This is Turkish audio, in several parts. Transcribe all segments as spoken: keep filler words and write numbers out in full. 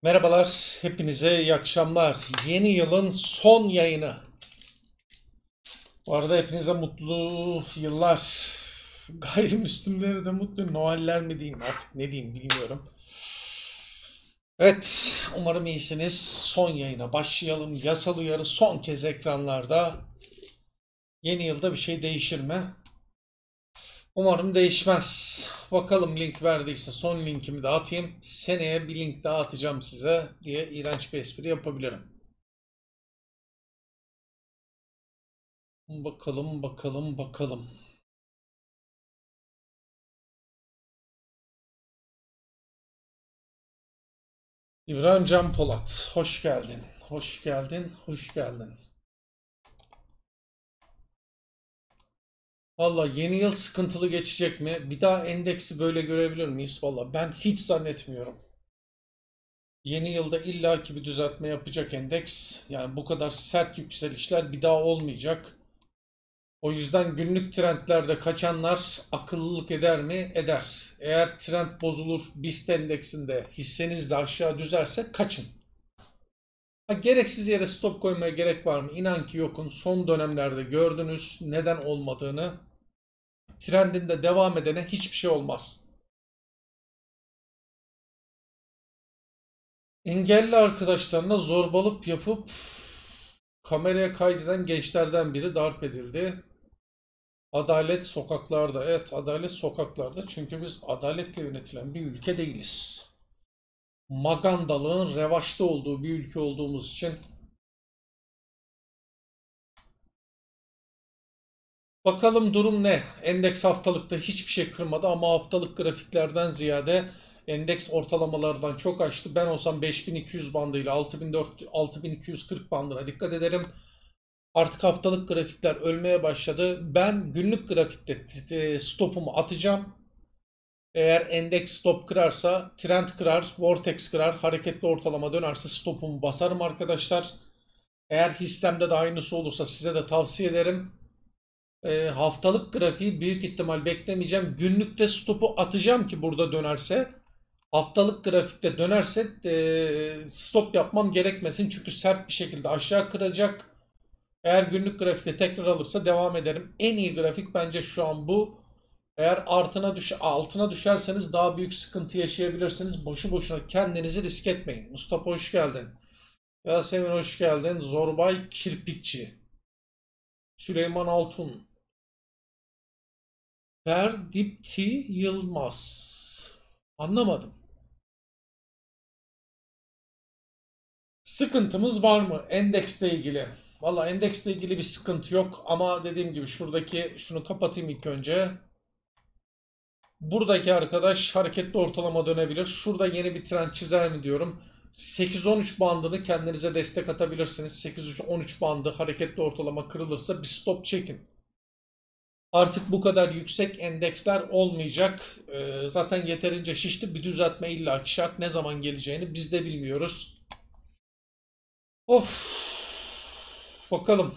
Merhabalar, hepinize iyi akşamlar. Yeni yılın son yayını. Bu arada hepinize mutlu yıllar. Gayrimüslimlere de mutlu Noeller mi diyeyim artık ne diyeyim bilmiyorum. Evet, umarım iyisiniz. Son yayına başlayalım. Yasal uyarı son kez ekranlarda. Yeni yılda bir şey değişir mi? Umarım değişmez. Bakalım link verdiyse son linkimi de atayım. Seneye bir link daha atacağım size diye iğrenç bir espri yapabilirim. Bakalım bakalım bakalım. İbrahim Can Polat, hoş geldin. Hoş geldin, hoş geldin. Valla yeni yıl sıkıntılı geçecek mi? Bir daha endeksi böyle görebilir miyiz? Valla ben hiç zannetmiyorum. Yeni yılda illaki bir düzeltme yapacak endeks. Yani bu kadar sert yükselişler bir daha olmayacak. O yüzden günlük trendlerde kaçanlar akıllılık eder mi? Eder. Eğer trend bozulur, BIST endeksinde hisseniz de aşağı düzerse kaçın. Ha, gereksiz yere stop koymaya gerek var mı? İnan ki yokun. Son dönemlerde gördünüz neden olmadığını. Trendinde devam edene hiçbir şey olmaz. Engelli arkadaşlarına zorbalık yapıp kameraya kaydeden gençlerden biri darp edildi. Adalet sokaklarda. Evet, adalet sokaklarda. Çünkü biz adaletle yönetilen bir ülke değiliz. Magandalığın revaçta olduğu bir ülke olduğumuz için bakalım durum ne? Endeks haftalıkta hiçbir şey kırmadı ama haftalık grafiklerden ziyade endeks ortalamalardan çok açtı. Ben olsam beş bin iki yüz bandıyla altı bin dört yüz, altı bin iki yüz kırk bandına dikkat ederim. Artık haftalık grafikler ölmeye başladı. Ben günlük grafikte stopumu atacağım. Eğer endeks stop kırarsa, trend kırar, vortex kırar, hareketli ortalama dönerse stopumu basarım arkadaşlar. Eğer hissemde de aynısı olursa size de tavsiye ederim. E, haftalık grafiği büyük ihtimal beklemeyeceğim. Günlükte stopu atacağım ki burada dönerse. Haftalık grafikte dönerse e, stop yapmam gerekmesin. Çünkü sert bir şekilde aşağı kıracak. Eğer günlük grafikte tekrar alırsa devam ederim. En iyi grafik bence şu an bu. Eğer altına düş altına düşerseniz daha büyük sıkıntı yaşayabilirsiniz. Boşu boşuna kendinizi risk etmeyin. Mustafa hoş geldin. Yasemin hoş geldin. Zorbay Kirpikçi. Süleyman Altun. Ferdipti Yılmaz. Anlamadım. Sıkıntımız var mı endeksle ilgili? Valla endeksle ilgili bir sıkıntı yok ama dediğim gibi şuradaki şunu kapatayım ilk önce. Buradaki arkadaş hareketli ortalama dönebilir. Şurada yeni bir trend çizer mi diyorum. sekiz on üç bandını kendinize destek atabilirsiniz. sekiz on üç bandı hareketli ortalama kırılırsa bir stop çekin. Artık bu kadar yüksek endeksler olmayacak. Ee, zaten yeterince şişti. Bir düzeltme illaki şart. Ne zaman geleceğini biz de bilmiyoruz. Of. Bakalım.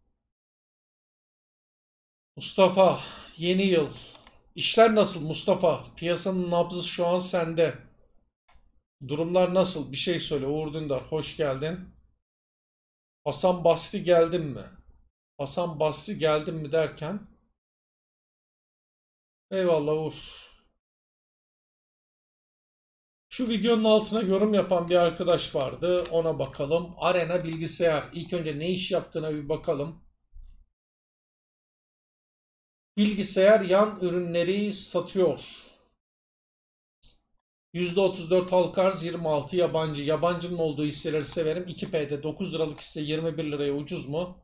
Mustafa, yeni yıl. İşler nasıl Mustafa? Piyasanın nabzı şu an sende. Durumlar nasıl? Bir şey söyle. Uğur Dündar, hoş geldin. Hasan Basri geldin mi? Hasan Basri geldin mi derken? Eyvallah Uğur. Şu videonun altına yorum yapan bir arkadaş vardı. Ona bakalım. Arena Bilgisayar. İlk önce ne iş yaptığına bir bakalım. Bilgisayar yan ürünleri satıyor. yüzde otuz dört halka arz, yirmi altı yabancı. Yabancının olduğu hisseleri severim. iki P'de dokuz liralık hisse yirmi bir liraya ucuz mu?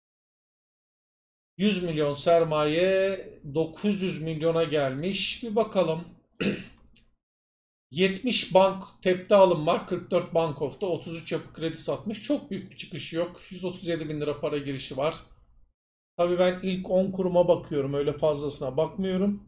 yüz milyon sermaye dokuz yüz milyona gelmiş. Bir bakalım. yetmiş bank tepte alım var. kırk dört Bank of'ta otuz üç yapı kredi satmış. Çok büyük bir çıkışı yok. yüz otuz yedi bin lira para girişi var. Tabii ben ilk on kuruma bakıyorum. Öyle fazlasına bakmıyorum.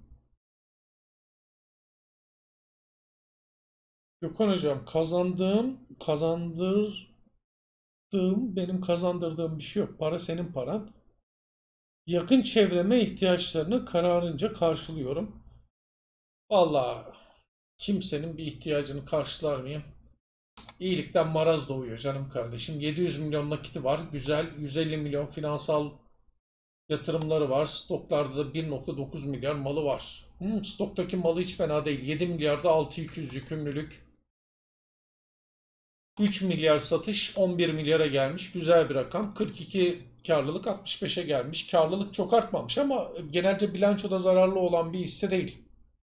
Gökhan hocam kazandığım, kazandırdığım, benim kazandırdığım bir şey yok. Para senin paran. Yakın çevreme ihtiyaçlarını kararınca karşılıyorum. Vallahi kimsenin bir ihtiyacını karşılar mıyım? İyilikten maraz doğuyor canım kardeşim. yedi yüz milyon nakiti var. Güzel. yüz elli milyon finansal yatırımları var. Stoklarda da bir nokta dokuz milyar malı var. Hmm, stoktaki malı hiç fena değil. yedi milyarda altı bin iki yüz yükümlülük. üç milyar satış, on bir milyara gelmiş. Güzel bir rakam. kırk iki karlılık, altmış beşe gelmiş. Karlılık çok artmamış ama genelde bilançoda zararlı olan bir hisse değil.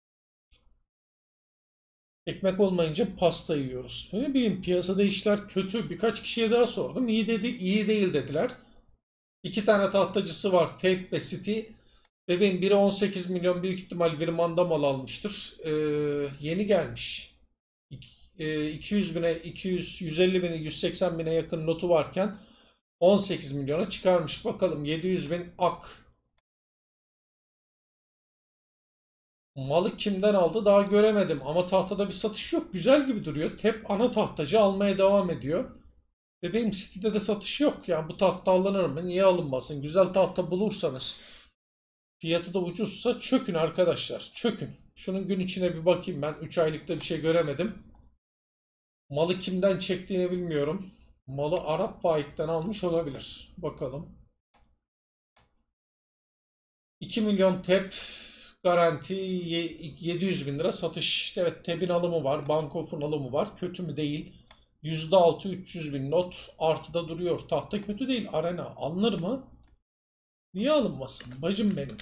Ekmek olmayınca pasta yiyoruz. Ne bileyim, piyasada işler kötü. Birkaç kişiye daha sordum. İyi dedi, iyi değil dediler. İki tane tahtacısı var. Tate ve City. Bebeğin biri on sekiz milyon, büyük ihtimal bir manda mal almıştır. Ee, yeni gelmiş. iki yüz bine, iki yüz, yüz elli bine, yüz seksen bine yakın notu varken on sekiz milyona çıkarmış. Bakalım, yedi yüz bin ak. Malı kimden aldı daha göremedim ama tahtada bir satış yok. Güzel gibi duruyor. Tep ana tahtacı almaya devam ediyor. Ve benim sitede de satış yok. Yani bu tahta alınır mı? Niye alınmasın? Güzel tahta bulursanız, fiyatı da ucuzsa çökün arkadaşlar. Çökün. Şunun gün içine bir bakayım ben. üç aylıkta bir şey göremedim. Malı kimden çektiğini bilmiyorum. Malı Arap Faik'ten almış olabilir. Bakalım. iki milyon tep garanti, yedi yüz bin lira satış. Evet, tebin alımı var. Bankof'un alımı var. Kötü mü? Değil. yüzde altı, üç yüz bin not artıda duruyor. Tahta kötü değil. Arena alınır mı? Niye alınmasın? Bacım benim.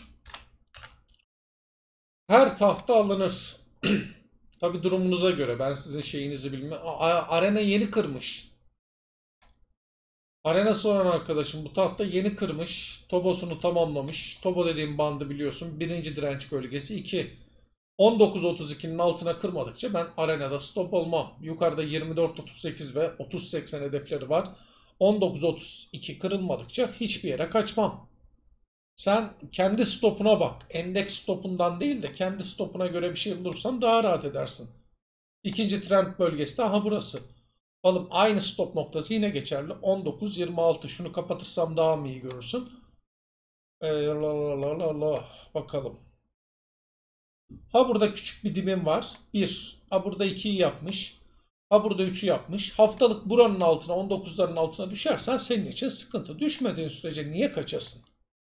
Her tahta alınır. Tabi durumunuza göre. Ben sizin şeyinizi bilmem. Arena yeni kırmış. Arena soran arkadaşım bu tahta yeni kırmış. Tobosunu tamamlamış. Tobo dediğim bandı biliyorsun. Birinci direnç bölgesi iki. on dokuz otuz ikinin altına kırmadıkça ben arenada stop olmam. Yukarıda yirmi dört otuz sekiz ve otuz seksen hedefleri var. on dokuz otuz iki kırılmadıkça hiçbir yere kaçmam. Sen kendi stopuna bak. Endeks stopundan değil de kendi stopuna göre bir şey bulursan daha rahat edersin. İkinci trend bölgesi de aha burası. Alıp aynı stop noktası yine geçerli. on dokuz yirmi altı. Şunu kapatırsam daha mı iyi görürsün? Ee, la la la la. Bakalım. Ha burada küçük bir dibim var. bir. Ha burada ikiyi yapmış. Ha burada üçü yapmış. Haftalık buranın altına, on dokuzların altına düşersen senin için sıkıntı. Düşmediğin sürece niye kaçasın?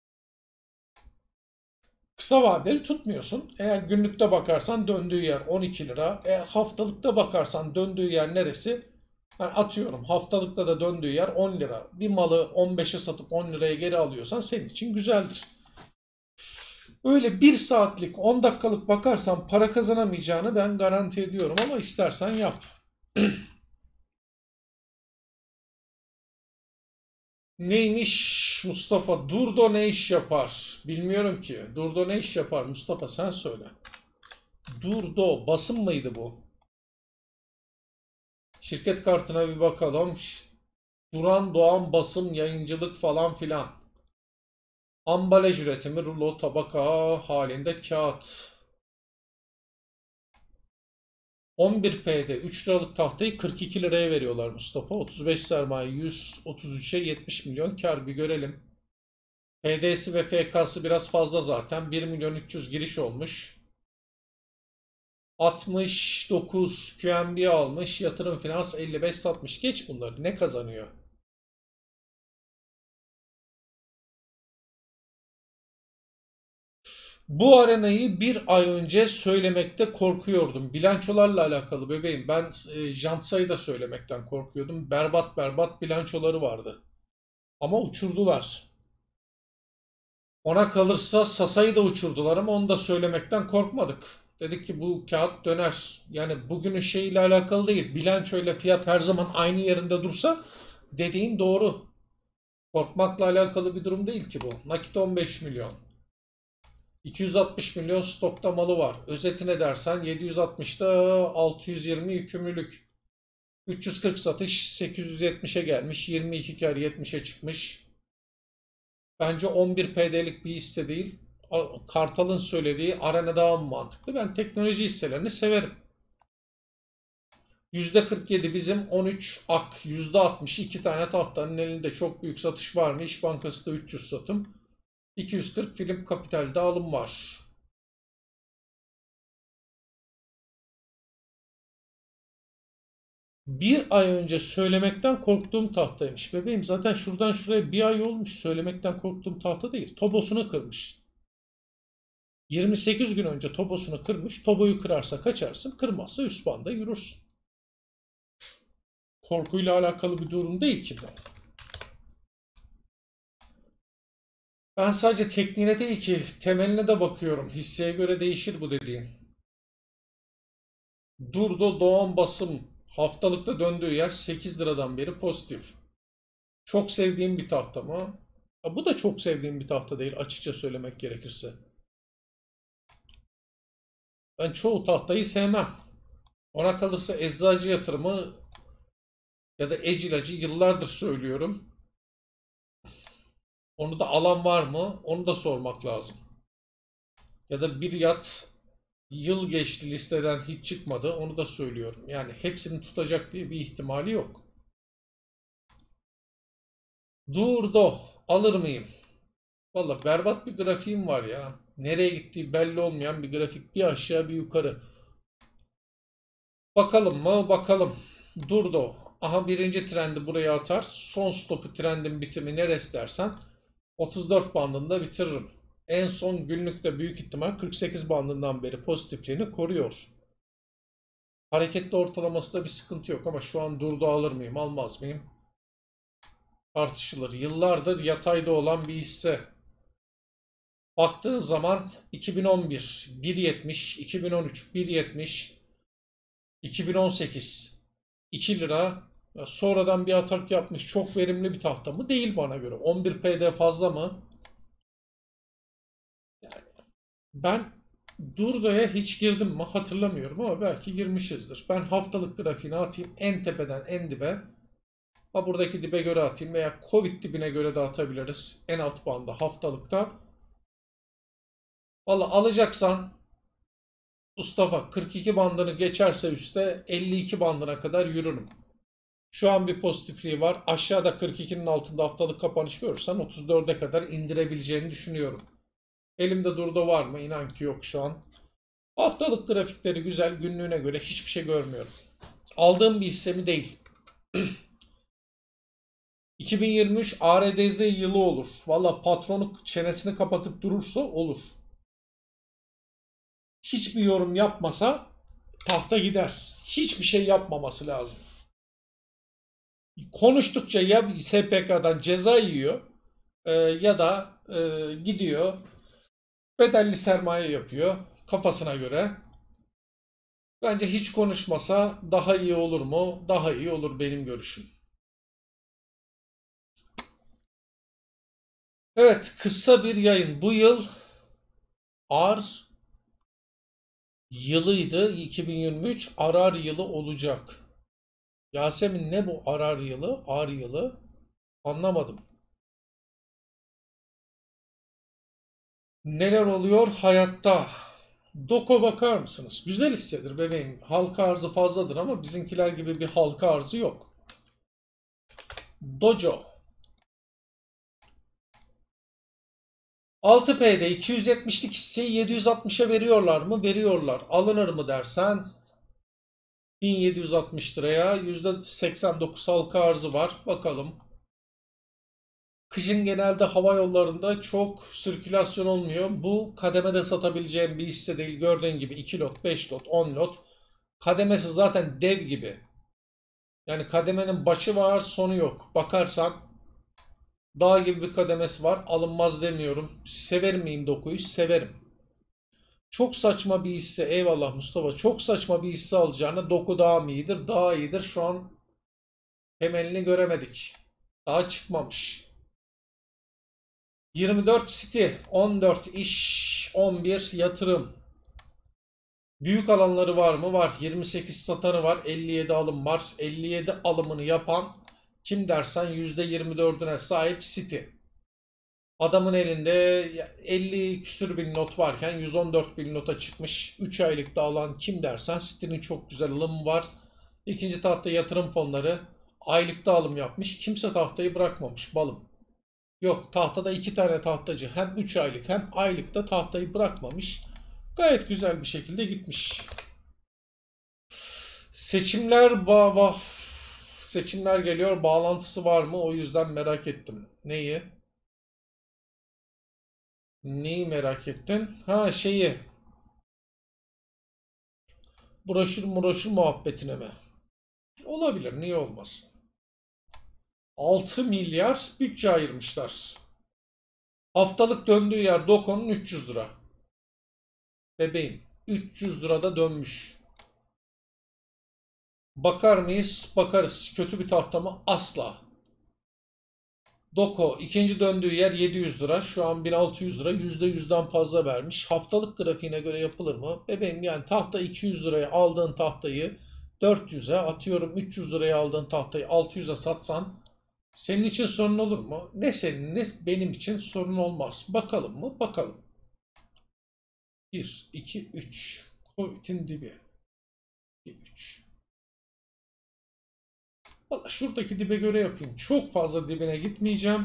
Kısa vadeli tutmuyorsun. Eğer günlükte bakarsan döndüğü yer on iki lira. Eğer haftalıkta bakarsan döndüğü yer neresi? Yani atıyorum, haftalıkta da döndüğü yer on lira. Bir malı on beşe satıp on liraya geri alıyorsan senin için güzeldir. Öyle bir saatlik, on dakikalık bakarsan para kazanamayacağını ben garanti ediyorum ama istersen yap. Neymiş Mustafa? Durdo ne iş yapar? Bilmiyorum ki. Durdo ne iş yapar Mustafa, sen söyle. Durdo basın mıydı bu? Şirket kartına bir bakalım. Duran Doğan basım, yayıncılık falan filan. Ambalaj üretimi, rulo, tabaka halinde kağıt. on bir P'de üç liralık tahtayı kırk iki liraya veriyorlar Mustafa. otuz beş sermaye, yüz otuz üçe yetmiş milyon kar, bir görelim. P D'si ve F K'sı biraz fazla zaten. bir milyon üç yüz giriş olmuş. altmış dokuz Q M B almış. Yatırım finans elli beş satmış. Geç bunları. Ne kazanıyor? Bu arenayı bir ay önce söylemekte korkuyordum. Bilançolarla alakalı bebeğim. Ben e, Jantsa'yı da söylemekten korkuyordum. Berbat berbat bilançoları vardı. Ama uçurdular. Ona kalırsa Sasa'yı da uçurdular ama onu da söylemekten korkmadık. Dedik ki bu kağıt döner. Yani bugünün şeyiyle alakalı değil. Bilançoyla fiyat her zaman aynı yerinde dursa dediğin doğru. Korkmakla alakalı bir durum değil ki bu. Nakit on beş milyon. iki yüz altmış milyon stokta malı var. Özetine dersen yedi yüz altmışta altı yüz yirmi yükümlülük. üç yüz kırk satış, sekiz yüz yetmişe gelmiş. yirmi iki kar yetmişe çıkmış. Bence on bir P D'lik bir hisse değil. Kartal'ın söylediği Arena daha mı mantıklı? Ben teknoloji hisselerini severim. yüzde kırk yedi bizim, on üç ak. yüzde altmış iki tane tahtanın elinde, çok büyük satış var mı? İş Bankası da üç yüz satım. iki yüz kırk Film Kapital'de alım var. Bir ay önce söylemekten korktuğum tahtaymış. Bebeğim zaten şuradan şuraya bir ay olmuş. Söylemekten korktuğum tahta değil. Tobosunu kırmış. yirmi sekiz gün önce tobosunu kırmış. Toboyu kırarsa kaçarsın. Kırmazsa üst banda yürürsün. Korkuyla alakalı bir durum değil ki bu. Ben sadece tekniğine değil ki temeline de bakıyorum. Hisseye göre değişir bu dediğin. Durdo Doğan basım haftalıkta döndüğü yer sekiz liradan beri pozitif. Çok sevdiğim bir tahta mı? Ya bu da çok sevdiğim bir tahta değil açıkça söylemek gerekirse. Ben çoğu tahtayı sevmem. Ona kalırsa eczacı yatırımı ya da ecilacı yıllardır söylüyorum. Onu da alan var mı? Onu da sormak lazım. Ya da bir yat yıl geçti listeden hiç çıkmadı. Onu da söylüyorum. Yani hepsini tutacak diye bir ihtimali yok. Durdo alır mıyım? Valla berbat bir grafiğim var ya. Nereye gittiği belli olmayan bir grafik. Bir aşağı bir yukarı. Bakalım mı? Bakalım. Durdo. Aha birinci trendi buraya atar. Son stopu trendin bitimi neresi dersen otuz dört bandında bitiririm. En son günlükte büyük ihtimal kırk sekiz bandından beri pozitifliğini koruyor. Hareketli ortalamasında bir sıkıntı yok ama şu an Durdo alır mıyım almaz mıyım? Tartışılır. Yıllardır yatayda olan bir hisse. Baktığın zaman iki bin on bir bir yetmiş, iki bin on üç bir yetmiş, iki bin on sekiz iki lira. Sonradan bir atak yapmış. Çok verimli bir tahta mı? Değil bana göre. on bir P D fazla mı? Ben Durdo'ya hiç girdim mi hatırlamıyorum ama belki girmişizdir. Ben haftalık grafiğini atayım en tepeden en dibe. Ha buradaki dibe göre atayım veya Covid dibine göre de atabiliriz. En alt banda haftalıkta. Valla alacaksan Mustafa kırk iki bandını geçerse üstte elli iki bandına kadar yürürüm. Şu an bir pozitifliği var. Aşağıda kırk ikinin altında haftalık kapanış görürsen otuz dörde kadar indirebileceğini düşünüyorum. Elimde Durdo var mı? İnan ki yok şu an. Haftalık grafikleri güzel. Günlüğüne göre hiçbir şey görmüyorum. Aldığım bir hisse mi değil. iki bin yirmi üç A R D Z yılı olur. Valla patronu çenesini kapatıp durursa olur. Hiçbir yorum yapmasa tahta gider. Hiçbir şey yapmaması lazım. Konuştukça ya S P K'dan ceza yiyor e, ya da e, gidiyor bedelli sermaye yapıyor kafasına göre. Bence hiç konuşmasa daha iyi olur mu? Daha iyi olur benim görüşüm. Evet, kısa bir yayın. Bu yıl ar yılıydı. iki bin yirmi üç arar yılı olacak. Yasemin ne bu arar yılı? Ar yılı? Anlamadım. Neler oluyor hayatta? Doko bakar mısınız? Güzel hissedir bebeğim. Halka arzı fazladır ama bizimkiler gibi bir halka arzı yok. Dojo. altı P'de iki yüz yetmişlik hisseyi yedi yüz altmışa veriyorlar mı? Veriyorlar. Alınır mı dersen bin yedi yüz altmış liraya yüzde seksen dokuz halka arzı var. Bakalım. Kışın genelde hava yollarında çok sirkülasyon olmuyor. Bu kademede satabileceğim bir hisse değil. Gördüğün gibi iki lot, beş lot, on lot. Kademesi zaten dev gibi. Yani kademenin başı var, sonu yok. Bakarsan dağ gibi bir kademesi var. Alınmaz demiyorum. Sever miyim dokuyu? Severim. Çok saçma bir hisse. Eyvallah Mustafa. Çok saçma bir hisse alacağına doku daha mı iyidir? Daha iyidir. Şu an temelini göremedik. Daha çıkmamış. yirmi dört City, on dört iş, on bir yatırım. Büyük alanları var mı? Var. yirmi sekiz satanı var. elli yedi alım var. elli yedi alımını yapan kim dersen yüzde yirmi dördüne sahip City. Adamın elinde elli küsür bin not varken yüz on dört bin nota çıkmış. üç aylıkta alan kim dersen City'nin çok güzel alımı var. İkinci tahta yatırım fonları aylıkta alım yapmış. Kimse tahtayı bırakmamış balım. Yok tahtada iki tane tahtacı hem üç aylık hem aylıkta tahtayı bırakmamış. Gayet güzel bir şekilde gitmiş. Seçimler ba ba- seçimler geliyor. Bağlantısı var mı? O yüzden merak ettim. Neyi? Neyi merak ettin? Ha şeyi. Broşür broşür muhabbetine mi? Olabilir. Niye olmasın? altı milyar bütçe ayırmışlar. Haftalık döndüğü yer Doko'nun üç yüz lira. Bebeğim. üç yüz lirada dönmüş. Bakar mıyız? Bakarız. Kötü bir tahta mı? Asla. Doko ikinci döndüğü yer yedi yüz lira. Şu an bin altı yüz lira. yüzde yüzden fazla vermiş. Haftalık grafiğine göre yapılır mı? Bebeğim yani tahta iki yüz liraya aldığın tahtayı dört yüze, atıyorum üç yüz liraya aldığın tahtayı altı yüze satsan senin için sorun olur mu? Ne senin ne benim için sorun olmaz. Bakalım mı? Bakalım. bir, iki, üç. Covid'in dibi. iki, üç. Valla şuradaki dibe göre yapayım. Çok fazla dibine gitmeyeceğim.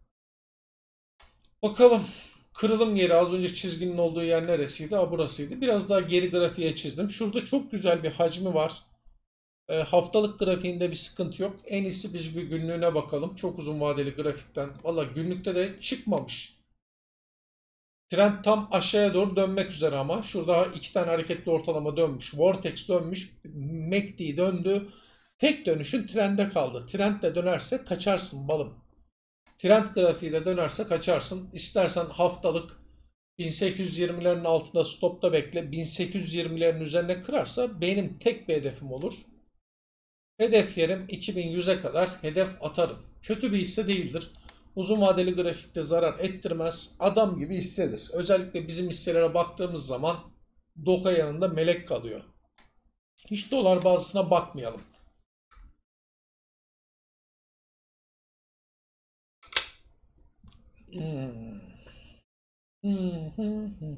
Bakalım. Kırılım yeri az önce çizginin olduğu yer neresiydi? Aa, burasıydı. Biraz daha geri grafiğe çizdim. Şurada çok güzel bir hacmi var. E, haftalık grafiğinde bir sıkıntı yok. En iyisi biz bir günlüğüne bakalım. Çok uzun vadeli grafikten. Valla günlükte de çıkmamış. Trend tam aşağıya doğru dönmek üzere ama. Şurada iki tane hareketli ortalama dönmüş. Vortex dönmüş. M A C D döndü. Tek dönüşün trende kaldı. Trend de dönerse kaçarsın balım. Trend grafiği de dönerse kaçarsın. İstersen haftalık bin sekiz yüz yirmilerin altında stopta bekle. bin sekiz yüz yirmilerin üzerine kırarsa benim tek bir hedefim olur. Hedef yerim iki bin yüze kadar hedef atarım. Kötü bir hisse değildir. Uzun vadeli grafikte zarar ettirmez. Adam gibi hissedir. Özellikle bizim hisselere baktığımız zaman Doka yanında melek kalıyor. Hiç dolar bazısına bakmayalım. Hmm. Hmm, hmm, hmm.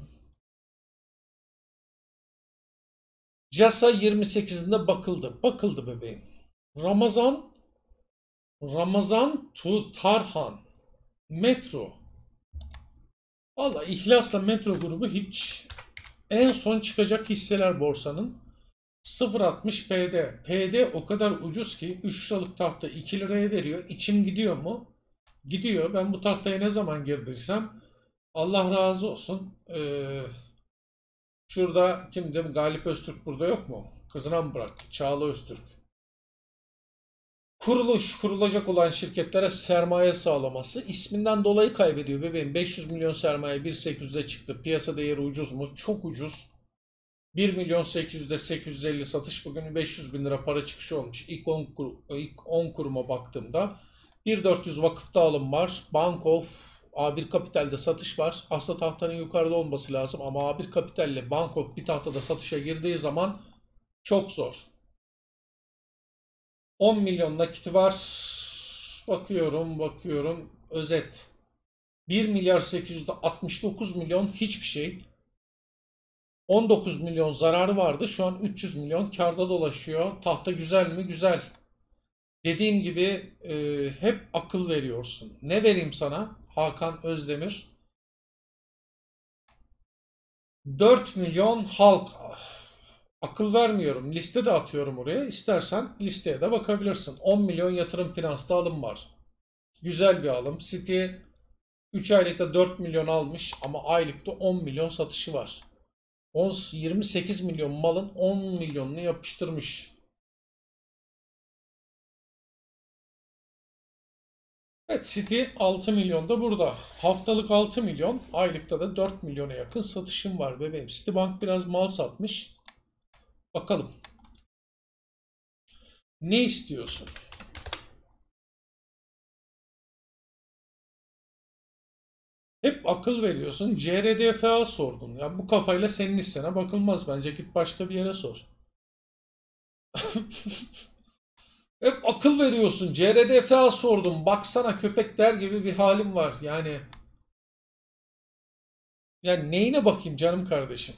CASA yirmi sekizinde bakıldı. Bakıldı bebeğim. Ramazan Ramazan Tutarhan Metro. Valla İhlas'la Metro grubu hiç en son çıkacak hisseler borsanın sıfır virgül altmış P D. P D o kadar ucuz ki üç liralık tahta iki liraya veriyor. İçim gidiyor mu? Gidiyor. Ben bu tahtaya ne zaman girdiysem Allah razı olsun. Ee, şurada kimdi? Galip Öztürk burada yok mu? Kızına mı bıraktı? Çağla Öztürk. Kuruluş, kurulacak olan şirketlere sermaye sağlaması isminden dolayı kaybediyor bebeğim. beş yüz milyon sermaye bir bin sekiz yüze çıktı. Piyasa değeri ucuz mu? Çok ucuz. bir milyon sekiz yüzde sekiz yüz elli satış bugün beş yüz bin lira para çıkışı olmuş. İlk on, kur, ilk on kuruma baktığımda bir bin dört yüz vakıfta alım var. Bank of A bir Kapital'de satış var. Aslında tahtanın yukarıda olması lazım ama A bir Kapital ile Bank of bir tahtada satışa girdiği zaman çok zor. on milyon nakiti var. Bakıyorum, bakıyorum. Özet. bir milyar sekiz yüz altmış dokuz milyon hiçbir şey. on dokuz milyon zararı vardı. Şu an üç yüz milyon karda dolaşıyor. Tahta güzel mi? Güzel. Dediğim gibi e, hep akıl veriyorsun. Ne vereyim sana? Hakan Özdemir. dört milyon halk. Akıl vermiyorum. Liste de atıyorum oraya. İstersen listeye de bakabilirsin. on milyon yatırım finanslı alım var. Güzel bir alım. City üç aylıkta dört milyon almış ama aylıkta on milyon satışı var. yirmi sekiz milyon malın on milyonunu yapıştırmış. Evet, City altı milyon da burada. Haftalık altı milyon, aylıkta da dört milyona yakın satışım var bebeğim. Citibank biraz mal satmış. Bakalım. Ne istiyorsun? Hep akıl veriyorsun. C R D F A sordun. Ya bu kafayla senin hissene bakılmaz. Bence git başka bir yere sor. Hep akıl veriyorsun. C R D F A sordum. Baksana köpek der gibi bir halim var. Yani yani neyine bakayım canım kardeşim?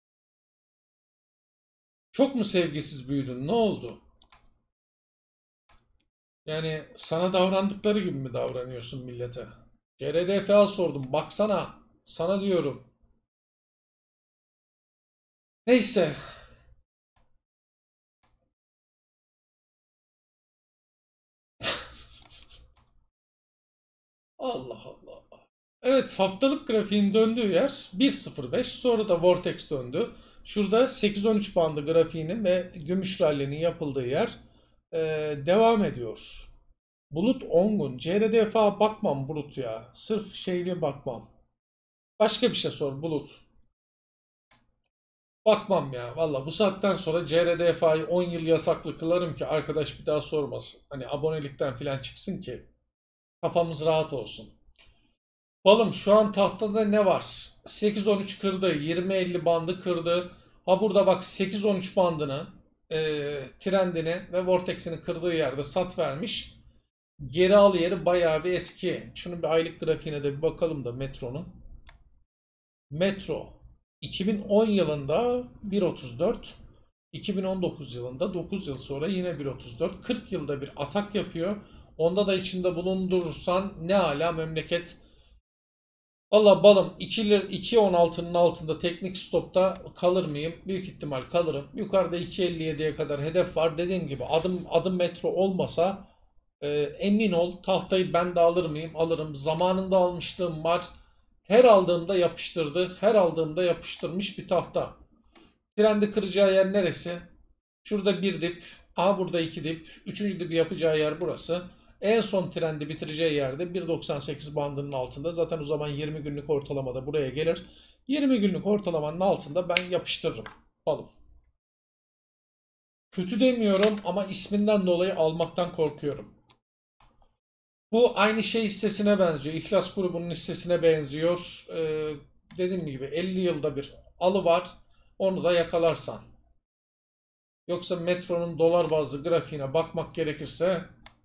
Çok mu sevgisiz büyüdün? Ne oldu? Yani sana davrandıkları gibi mi davranıyorsun millete? C R D F A sordum. Baksana. Sana diyorum. Neyse. Allah Allah. Evet, haftalık grafiğin döndüğü yer bir sıfır beş, sonra da Vortex döndü. Şurada sekiz on üç bandı grafiğinin ve gümüş rallinin yapıldığı yer e, devam ediyor. Bulut on gün. C R D F'a bakmam Bulut ya. Sırf şeyli bakmam. Başka bir şey sor Bulut. Bakmam ya. Valla bu saatten sonra C R D F'yi on yıl yasaklı kılarım ki arkadaş bir daha sormasın. Hani abonelikten falan çıksın ki kafamız rahat olsun. Balım şu an tahtada ne var? sekiz on üç kırdı. yirmi elli bandı kırdı. Ha burada bak sekiz on üç bandını, e, trendini ve Vortex'ini kırdığı yerde sat vermiş. Geri al yeri bayağı bir eski. Şunun bir aylık grafiğine de bir bakalım da Metro'nun. Metro iki bin on yılında bir otuz dört, iki bin on dokuz yılında dokuz yıl sonra yine bir otuz dört. kırk yılda bir atak yapıyor. Onda da içinde bulundurursan ne ala memleket. Valla balım iki on altının altında teknik stopta kalır mıyım? Büyük ihtimal kalırım. Yukarıda iki elli yediye kadar hedef var. Dediğim gibi adım adım metro olmasa e, emin ol tahtayı ben de alır mıyım? Alırım. Zamanında almışlığım var. Her aldığımda yapıştırdı. Her aldığımda yapıştırmış bir tahta. Trendi kıracağı yer neresi? Şurada bir dip. Aha burada iki dip. Üçüncü dibi yapacağı yer burası. En son trendi bitireceği yerde bir doksan sekiz bandının altında. Zaten o zaman yirmi günlük ortalamada buraya gelir. yirmi günlük ortalamanın altında ben yapıştırırım. Balım. Kötü demiyorum ama isminden dolayı almaktan korkuyorum. Bu aynı şey hissesine benziyor. İhlas grubunun hissesine benziyor. Ee, dediğim gibi elli yılda bir alı var. Onu da yakalarsan. Yoksa Metro'nun dolar bazlı grafiğine bakmak gerekirse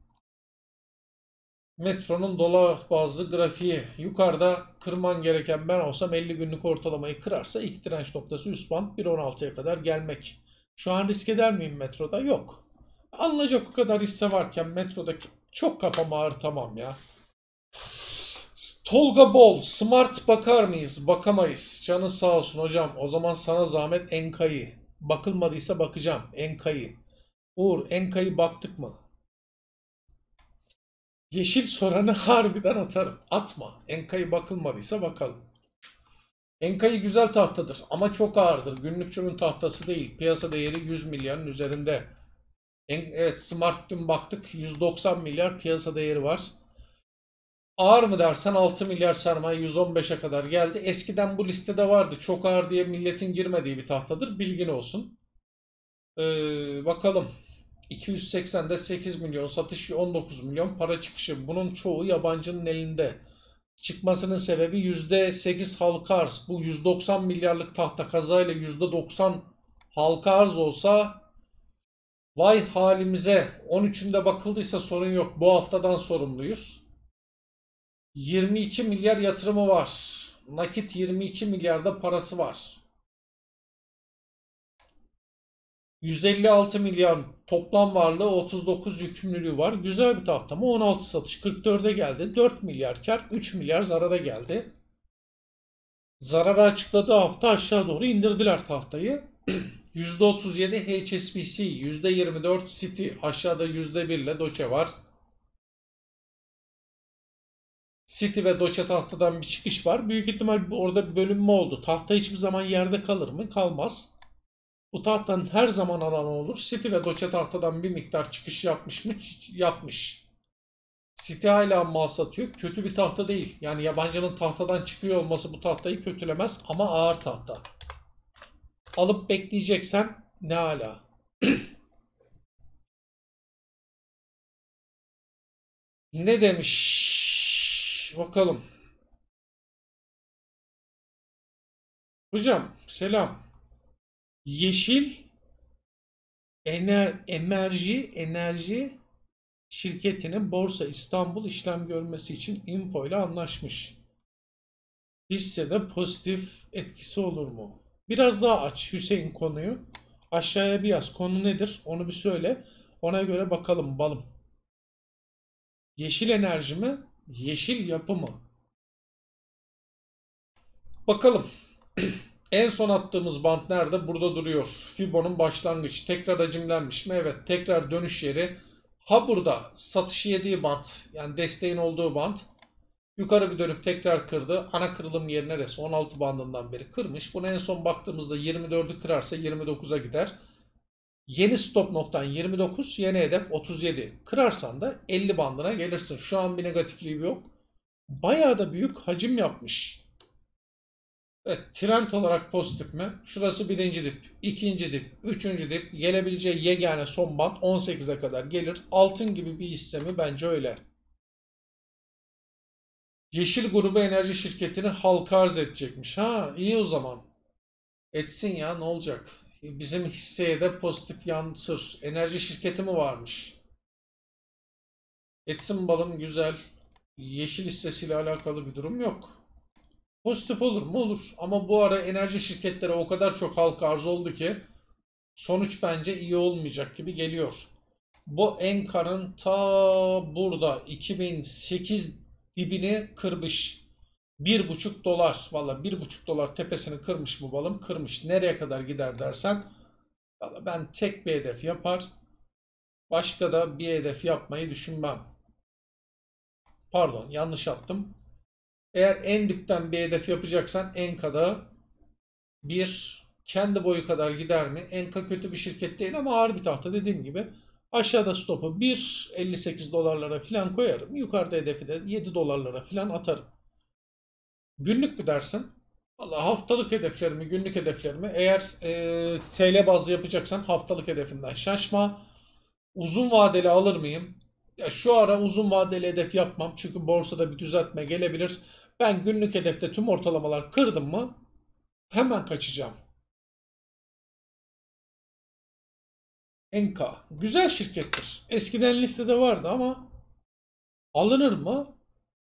Metro'nun dolar bazlı grafiği yukarıda kırman gereken ben olsam elli günlük ortalamayı kırarsa ilk direnç noktası üst band bir on altıya kadar gelmek. Şu an risk eder miyim Metro'da? Yok. Alınacak o kadar hisse varken Metro'daki çok kafamı ağrıtamam ya. Tolga Bol, Smart bakar mıyız? Bakamayız. Canın sağ olsun hocam. O zaman sana zahmet Enka'yı. Bakılmadıysa bakacağım. Enka'yı. Uğur, Enka'yı baktık mı? Yeşil soranı harbiden atarım. Atma. Enka'yı bakılmadıysa bakalım. Enka'yı güzel tahtadır ama çok ağırdır. Günlükçünün tahtası değil. Piyasa değeri yüz milyarın üzerinde. En, evet Smart dün baktık yüz doksan milyar piyasa değeri var. Ağır mı dersen altı milyar sermaye yüz on beşe kadar geldi. Eskiden bu listede vardı. Çok ağır diye milletin girmediği bir tahtadır. Bilgin olsun. Ee, bakalım. iki yüz seksende sekiz milyon, satışı on dokuz milyon, para çıkışı. Bunun çoğu yabancının elinde. Çıkmasının sebebi yüzde sekiz halka arz. Bu yüz doksan milyarlık tahta kazayla yüzde doksan halka arz olsa vay halimize. on üçünde bakıldıysa sorun yok. Bu haftadan sorumluyuz. yirmi iki milyar yatırımı var. Nakit yirmi iki milyarda parası var. yüz elli altı milyar toplam varlığı, otuz dokuz yükümlülüğü var. Güzel bir tahta mı? on altı satış, kırk dörde geldi. dört milyar kar, üç milyar zarara geldi. Zararı açıkladığı hafta aşağı doğru indirdiler tahtayı. yüzde otuz yedi H S B C, yüzde yirmi dört Citi, aşağıda yüzde bir ile Doçe var. Citi ve Doçe tahtadan bir çıkış var. Büyük ihtimal orada bir bölünme oldu. Tahta hiçbir zaman yerde kalır mı? Kalmaz. Bu tahtanın her zaman alanı olur. Citi ve Doçe tahtadan bir miktar çıkış yapmış mı? Yapmış. Citi hala mal satıyor. Kötü bir tahta değil. Yani yabancının tahtadan çıkıyor olması bu tahtayı kötülemez ama ağır tahta. Alıp bekleyeceksen ne hala. Ne demiş? Bakalım. Hocam selam. Yeşil ener, enerji enerji şirketinin Borsa İstanbul işlem görmesi için Info ile anlaşmış. Hissede pozitif etkisi olur mu? Biraz daha aç Hüseyin konuyu. Aşağıya bir yaz. Konu nedir? Onu bir söyle. Ona göre bakalım balım. Yeşil enerji mi? Yeşil yapı mı? Bakalım. En son attığımız bant nerede? Burada duruyor. Fibo'nun başlangıç. Tekrar hacimlenmiş mi? Evet. Tekrar dönüş yeri. Ha burada satışı yediği bant. Yani desteğin olduğu bant. Yukarı bir dönüp tekrar kırdı. Ana kırılım yeri neresi? on altı bandından beri kırmış. Bunu en son baktığımızda yirmi dördü kırarsa yirmi dokuza gider. Yeni stop noktan yirmi dokuz, yeni hedef otuz yedi. Kırarsan da elli bandına gelirsin. Şu an bir negatifliği yok. Bayağı da büyük hacim yapmış. Evet, trend olarak pozitif mi? Şurası birinci dip, ikinci dip, üçüncü dip. Gelebileceği yegane son band on sekize kadar gelir. Altın gibi bir hisse mi? Bence öyle. Yeşil grubu enerji şirketini halka arz edecekmiş. Ha, iyi o zaman. Etsin ya, ne olacak? Bizim hisseye de pozitif yansır. Enerji şirketi mi varmış? Etsin balım, güzel. Yeşil hissesiyle alakalı bir durum yok. Pozitif olur mu? Olur. Ama bu ara enerji şirketleri o kadar çok halka arz oldu ki sonuç bence iyi olmayacak gibi geliyor. Bu Enkar'ın ta burada iki bin sekiz dibini kırmış. bir buçuk dolar. Valla bir buçuk dolar tepesini kırmış bu balım. Kırmış. Nereye kadar gider dersen. Valla ben tek bir hedef yapar. Başka da bir hedef yapmayı düşünmem. Pardon, yanlış yaptım. Eğer en dipten bir hedef yapacaksan Enka'da bir kendi boyu kadar gider mi? Enka kötü bir şirket değil ama ağır bir tahta, dediğim gibi. Aşağıda stopu bir elli sekiz dolarlara falan koyarım. Yukarıda hedefi de yedi dolarlara falan atarım. Günlük mü dersin? Valla haftalık hedeflerimi, günlük hedeflerimi, eğer e, T L bazlı yapacaksan haftalık hedefinden şaşma. Uzun vadeli alır mıyım? Ya şu ara uzun vadeli hedef yapmam. Çünkü borsada bir düzeltme gelebilir. Ben günlük hedefte tüm ortalamalar kırdım mı hemen kaçacağım. Enka. Güzel şirkettir. Eskiden listede vardı ama alınır mı?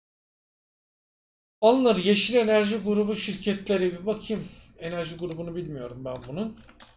Alınır. Yeşil enerji grubu şirketleri bir bakayım. Enerji grubunu bilmiyorum ben bunun.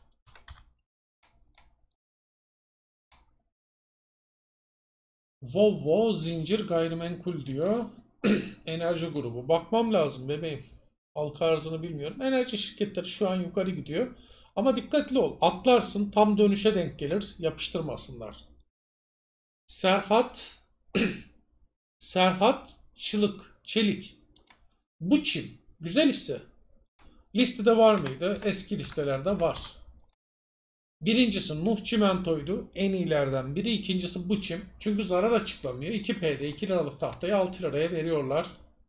Volvo zincir gayrimenkul diyor. Enerji grubu. Bakmam lazım bebeğim. Halka arzını bilmiyorum. Enerji şirketleri şu an yukarı gidiyor. Ama dikkatli ol. Atlarsın, tam dönüşe denk gelir. Yapıştırmasınlar. Serhat Serhat Çılık Çelik. Bu Çin. Güzel hisse. Listede var mıydı? Eski listelerde var. Birincisi Nuh Çimento'ydu. En iyilerden biri. İkincisi Buçim. Çünkü zarar açıklamıyor. iki P'de iki liralık tahtayı altı liraya veriyorlar.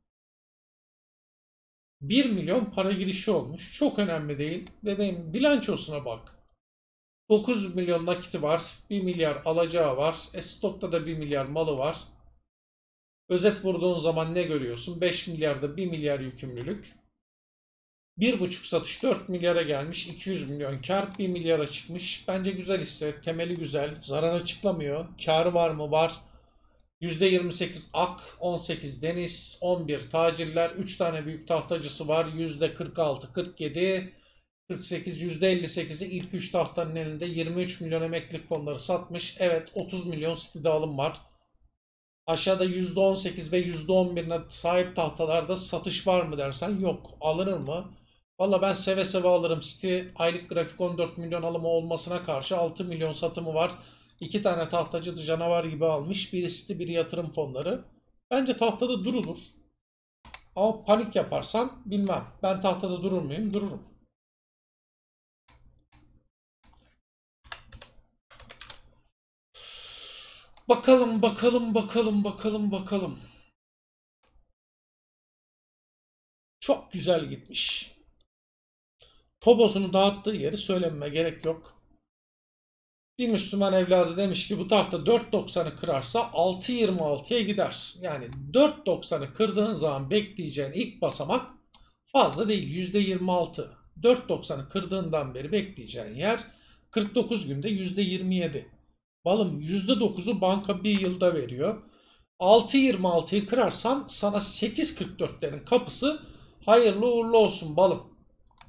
bir milyon para girişi olmuş. Çok önemli değil. Ve benim bilançosuna bak. dokuz milyon nakiti var. bir milyar alacağı var. E stokta da bir milyar malı var. Özet vurduğun zaman ne görüyorsun? beş milyarda bir milyar yükümlülük. bir buçuk satış dört milyara gelmiş. iki yüz milyon kar, bir milyara çıkmış. Bence güzel hisse. Temeli güzel. Zarar açıklamıyor. Karı var mı? Var. yüzde yirmi sekiz Ak, on sekiz Deniz, on bir Tacirler, üç tane büyük tahtacısı var. yüzde kırk altı, kırk yedi, kırk sekiz, yüzde elli sekizi ilk üç tahtanın elinde. yirmi üç milyon emeklilik fonları satmış. Evet, otuz milyon City'de alım var. Aşağıda yüzde on sekiz ve yüzde on birine sahip tahtalarda satış var mı dersen yok. Alınır mı? Valla ben seve seve alırım. City aylık grafik on dört milyon alımı olmasına karşı altı milyon satımı var. İki tane tahtacı canavar gibi almış. Biri City, biri yatırım fonları. Bence tahtada durulur. Ama panik yaparsam bilmem. Ben tahtada durur muyum? Dururum. Bakalım, bakalım, bakalım, bakalım, bakalım. Çok güzel gitmiş. Tobosunu dağıttığı yeri söylememe gerek yok. Bir Müslüman evladı demiş ki bu tahta dört doksanı kırarsa altı yirmi altıya gider. Yani dört doksanı kırdığın zaman bekleyeceğin ilk basamak fazla değil, yüzde yirmi altı. dört doksanı kırdığından beri bekleyeceğin yer kırk dokuz günde yüzde yirmi yedi. Balım yüzde dokuzu banka bir yılda veriyor. altı yirmi altıyı kırarsan sana sekiz kırk dörtlerin kapısı hayırlı uğurlu olsun balım.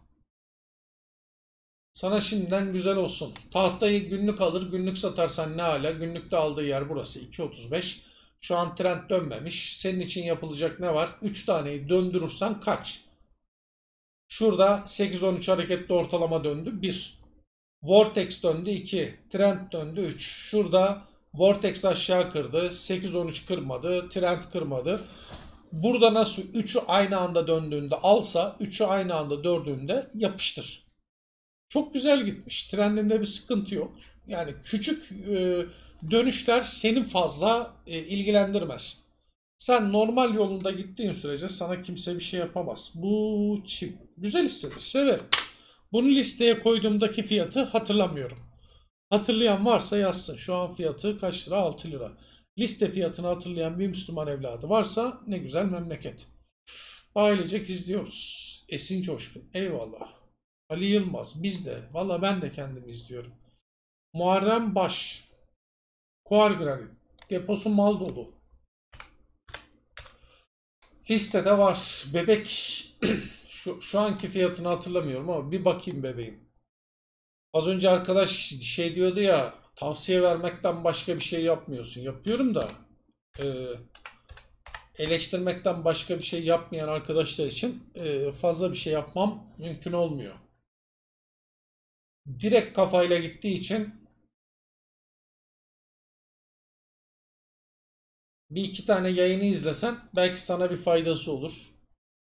Sana şimdiden güzel olsun. Tahtayı günlük alır, günlük satarsan ne hala? Günlükte aldığı yer burası iki otuz beş. Şu an trend dönmemiş. Senin için yapılacak ne var? üç taneyi döndürürsen kaç? Şurada sekiz on üç hareketli ortalama döndü. bir. Vortex döndü iki. Trend döndü üç. Şurada Vortex aşağı kırdı. sekiz on üç kırmadı. Trend kırmadı. Burada nasıl üçü aynı anda döndüğünde alsa, üçü aynı anda döndüğünde yapıştır. Çok güzel gitmiş. Trendinde bir sıkıntı yok. Yani küçük e, dönüşler seni fazla e, ilgilendirmez. Sen normal yolunda gittiğin sürece sana kimse bir şey yapamaz. Bu çip. Güzel hissedir. Severim. Bunu listeye koyduğumdaki fiyatı hatırlamıyorum. Hatırlayan varsa yazsın. Şu an fiyatı kaç lira? altı lira. Liste fiyatını hatırlayan bir Müslüman evladı varsa ne güzel memleket. Ailecek izliyoruz. Esin Coşkun. Eyvallah. Ali Yılmaz. Biz de. Valla ben de kendimi izliyorum. Muharrem Baş. Koar Granit. Deposu mal dolu. Listede var. Bebek. şu, şu anki fiyatını hatırlamıyorum ama bir bakayım bebeğim. Az önce arkadaş şey diyordu ya, tavsiye vermekten başka bir şey yapmıyorsun. Yapıyorum da e, eleştirmekten başka bir şey yapmayan arkadaşlar için e, fazla bir şey yapmam mümkün olmuyor. Direkt kafayla gittiği için bir iki tane yayını izlesen belki sana bir faydası olur.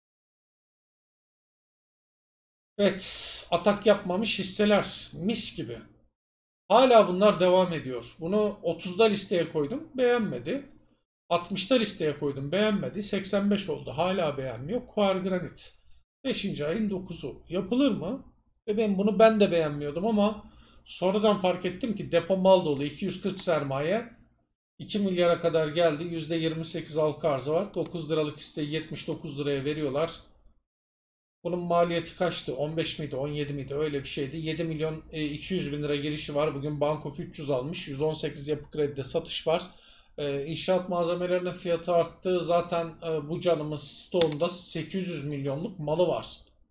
Evet, atak yapmamış hisseler mis gibi. Hala bunlar devam ediyor. Bunu otuzda listeye koydum, beğenmedi. altmışta listeye koydum, beğenmedi. seksen beş oldu, hala beğenmiyor. Koar Granit. beşinci ayın dokuzu. Yapılır mı? Ve ben bunu ben de beğenmiyordum ama sonradan fark ettim ki depo mal dolu, iki yüz kırk sermaye iki milyara kadar geldi. yüzde yirmi sekiz halka arzı var. dokuz liralık hisseyi yetmiş dokuz liraya veriyorlar. Bunun maliyeti kaçtı? on beş miydi? on yedi miydi? Öyle bir şeydi. yedi milyon iki yüz bin lira girişi var. Bugün Bankof üç yüz almış. yüz on sekiz yapı kredide satış var. Ee, inşaat malzemelerinin fiyatı arttı. Zaten e, bu canımız stoğunda sekiz yüz milyonluk malı var.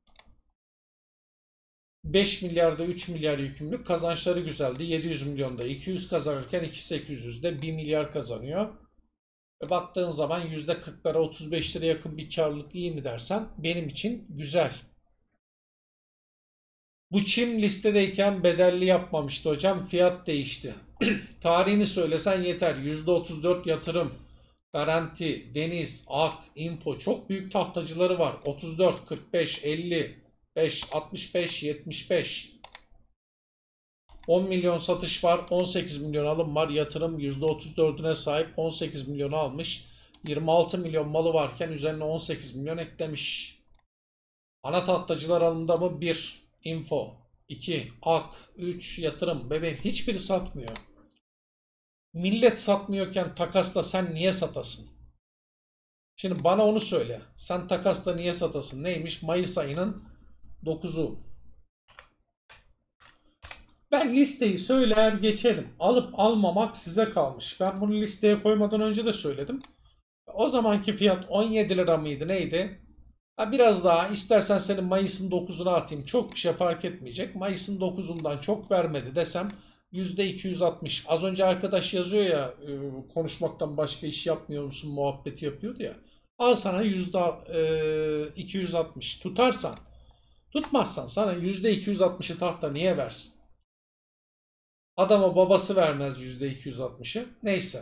beş milyarda üç milyar yükümlülük, kazançları güzeldi. yedi yüz milyonda iki yüz kazanırken iki bin sekiz yüzde bir milyar kazanıyor. E baktığın zaman yüzde kırklara otuz beş lira yakın bir karlılık iyi mi dersen benim için güzel. Bu çim listedeyken bedelli yapmamıştı hocam. Fiyat değişti. Tarihini söylesen yeter. yüzde otuz dört yatırım, Garanti, Deniz, Ak, Info çok büyük tahtacıları var. otuz dört, kırk beş, elli beş, altmış beş, yetmiş beş. on milyon satış var. on sekiz milyon alım var. Yatırım yüzde otuz dördüne sahip. on sekiz milyonu almış. yirmi altı milyon malı varken üzerine on sekiz milyon eklemiş. Ana tahtacılar alımda mı? bir. Info. iki. Ak. üç. Yatırım. Bebeğim hiçbiri satmıyor. Millet satmıyorken takasla sen niye satasın? Şimdi bana onu söyle. Sen takasla niye satasın? Neymiş? Mayıs ayının dokuzu. Ben listeyi söyler geçerim. Alıp almamak size kalmış. Ben bunu listeye koymadan önce de söyledim. O zamanki fiyat on yedi lira mıydı neydi? Ha, biraz daha istersen senin Mayıs'ın dokuzuna atayım. Çok bir şey fark etmeyecek. Mayıs'ın dokuzundan çok vermedi desem yüzde iki yüz altmış. Az önce arkadaş yazıyor ya, konuşmaktan başka iş yapmıyor musun muhabbeti yapıyordu ya. Al sana yüzde iki yüz altmış. Tutarsan, tutmazsan sana yüzde iki yüz altmışı tahta niye versin? Adama babası vermez yüzde iki yüz altmışı. Neyse.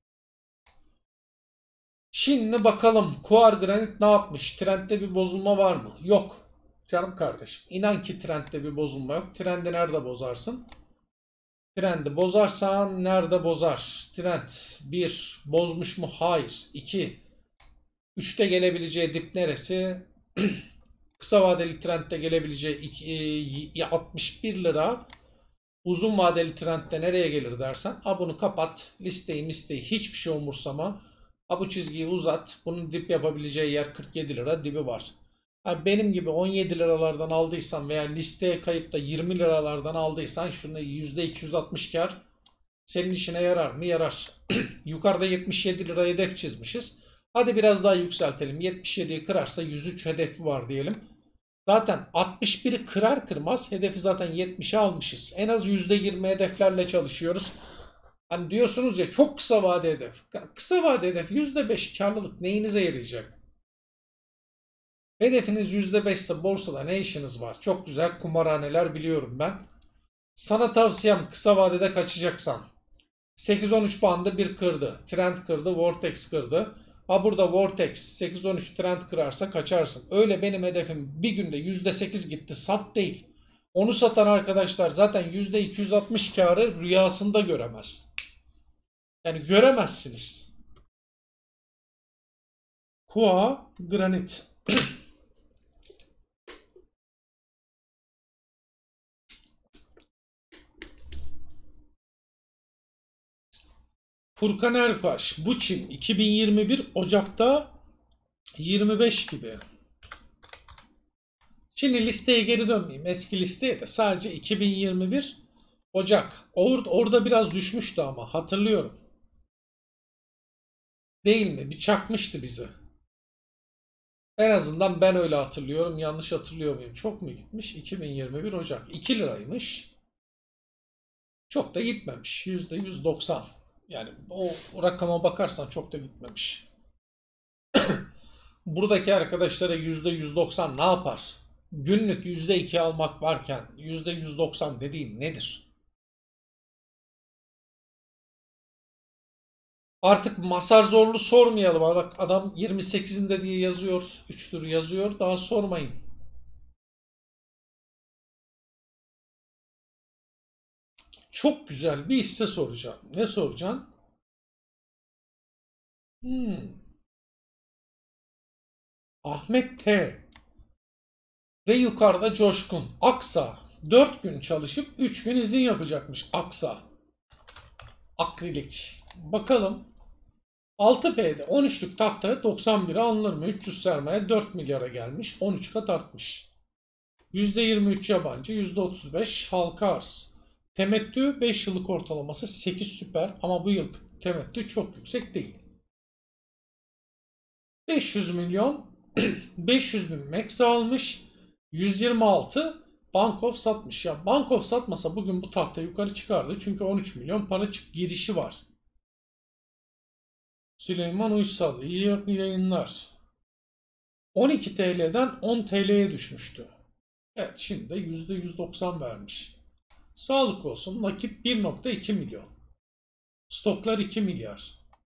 Şimdi bakalım Koar Granit ne yapmış? Trendde bir bozulma var mı? Yok. Canım kardeşim. İnan ki trendde bir bozulma yok. Trendi nerede bozarsın? Trendi bozarsan nerede bozar? Trend bir. Bozmuş mu? Hayır. iki. üçte gelebileceği dip neresi? Kısa vadeli trendde gelebileceği altmış bir lira. Uzun vadeli trendde nereye gelir dersen, a bunu kapat, listeyi listeyi hiçbir şey umursama, a bu çizgiyi uzat, bunun dip yapabileceği yer kırk yedi lira dibi var. Ha, benim gibi on yedi liralardan aldıysan veya listeye kayıp da yirmi liralardan aldıysan şunu yüzde iki yüz altmış kar senin işine yarar mı? Yarar. Yukarıda yetmiş yedi lira hedef çizmişiz. Hadi biraz daha yükseltelim. yetmiş yediyi kırarsa yüz üç hedefi var diyelim. Zaten altmış biri kırar kırmaz hedefi zaten yetmişe almışız. En az yüzde yirmi hedeflerle çalışıyoruz. Hani diyorsunuz ya çok kısa vade hedef. Kısa vade hedef yüzde beş karlılık neyinize yarayacak? Hedefiniz yüzde beş ise borsada ne işiniz var? Çok güzel kumarhaneler biliyorum ben. Sana tavsiyem kısa vadede kaçacaksan. sekiz on üç bandı bir kırdı. Trend kırdı. Vortex kırdı. Ha burada Vortex sekiz on üç trend kırarsa kaçarsın. Öyle benim hedefim bir günde yüzde sekiz gitti sat değil. Onu satan arkadaşlar zaten yüzde iki yüz altmış karı rüyasında göremez. Yani göremezsiniz. Kua Granit. Furkan Erbaş. Buçin iki bin yirmi bir Ocak'ta yirmi beş gibi. Şimdi listeye geri dönmeyeyim. Eski listeye de sadece iki bin yirmi bir Ocak. Or orada biraz düşmüştü ama hatırlıyorum. Değil mi? Bir çakmıştı bizi. En azından ben öyle hatırlıyorum. Yanlış hatırlıyor muyum? Çok mu gitmiş? iki bin yirmi bir Ocak. iki liraymış. Çok da gitmemiş. yüzde yüz doksan. Yani o rakama bakarsan çok da gitmemiş. Buradaki arkadaşlara yüzde yüz doksan ne yapar? Günlük yüzde iki almak varken yüzde yüz doksan dediğin nedir? Artık Masar Zorlu sormayalım. Bak adam yirmi sekizinde diye yazıyor. üç tür yazıyor. Daha sormayın. Çok güzel bir hisse soracağım. Ne soracaksın? Hmm. Ahmet T. Ve yukarıda Coşkun. Aksa. dört gün çalışıp üç gün izin yapacakmış. Aksa. Akrilik. Bakalım. altı P'de on üçlük tahtaya doksan bire alınır mı? üç yüz sermaye dört milyara gelmiş. on üç kat artmış. yüzde yirmi üç yabancı, yüzde otuz beş halka arz. Temettü beş yıllık ortalaması sekiz süper ama bu yıl temettü çok yüksek değil. beş yüz milyon beş yüz bin max almış. yüz yirmi altı Bankof satmış. Ya Bankof satmasa bugün bu tahta yukarı çıkardı. Çünkü on üç milyon para çık girişi var. Süleyman Uysal iyi yayınlar. on iki T L'den on T L'ye düşmüştü. Evet şimdi de yüzde yüz doksan vermiş. Sağlık olsun. Nakit bir nokta iki milyon. Stoklar iki milyar.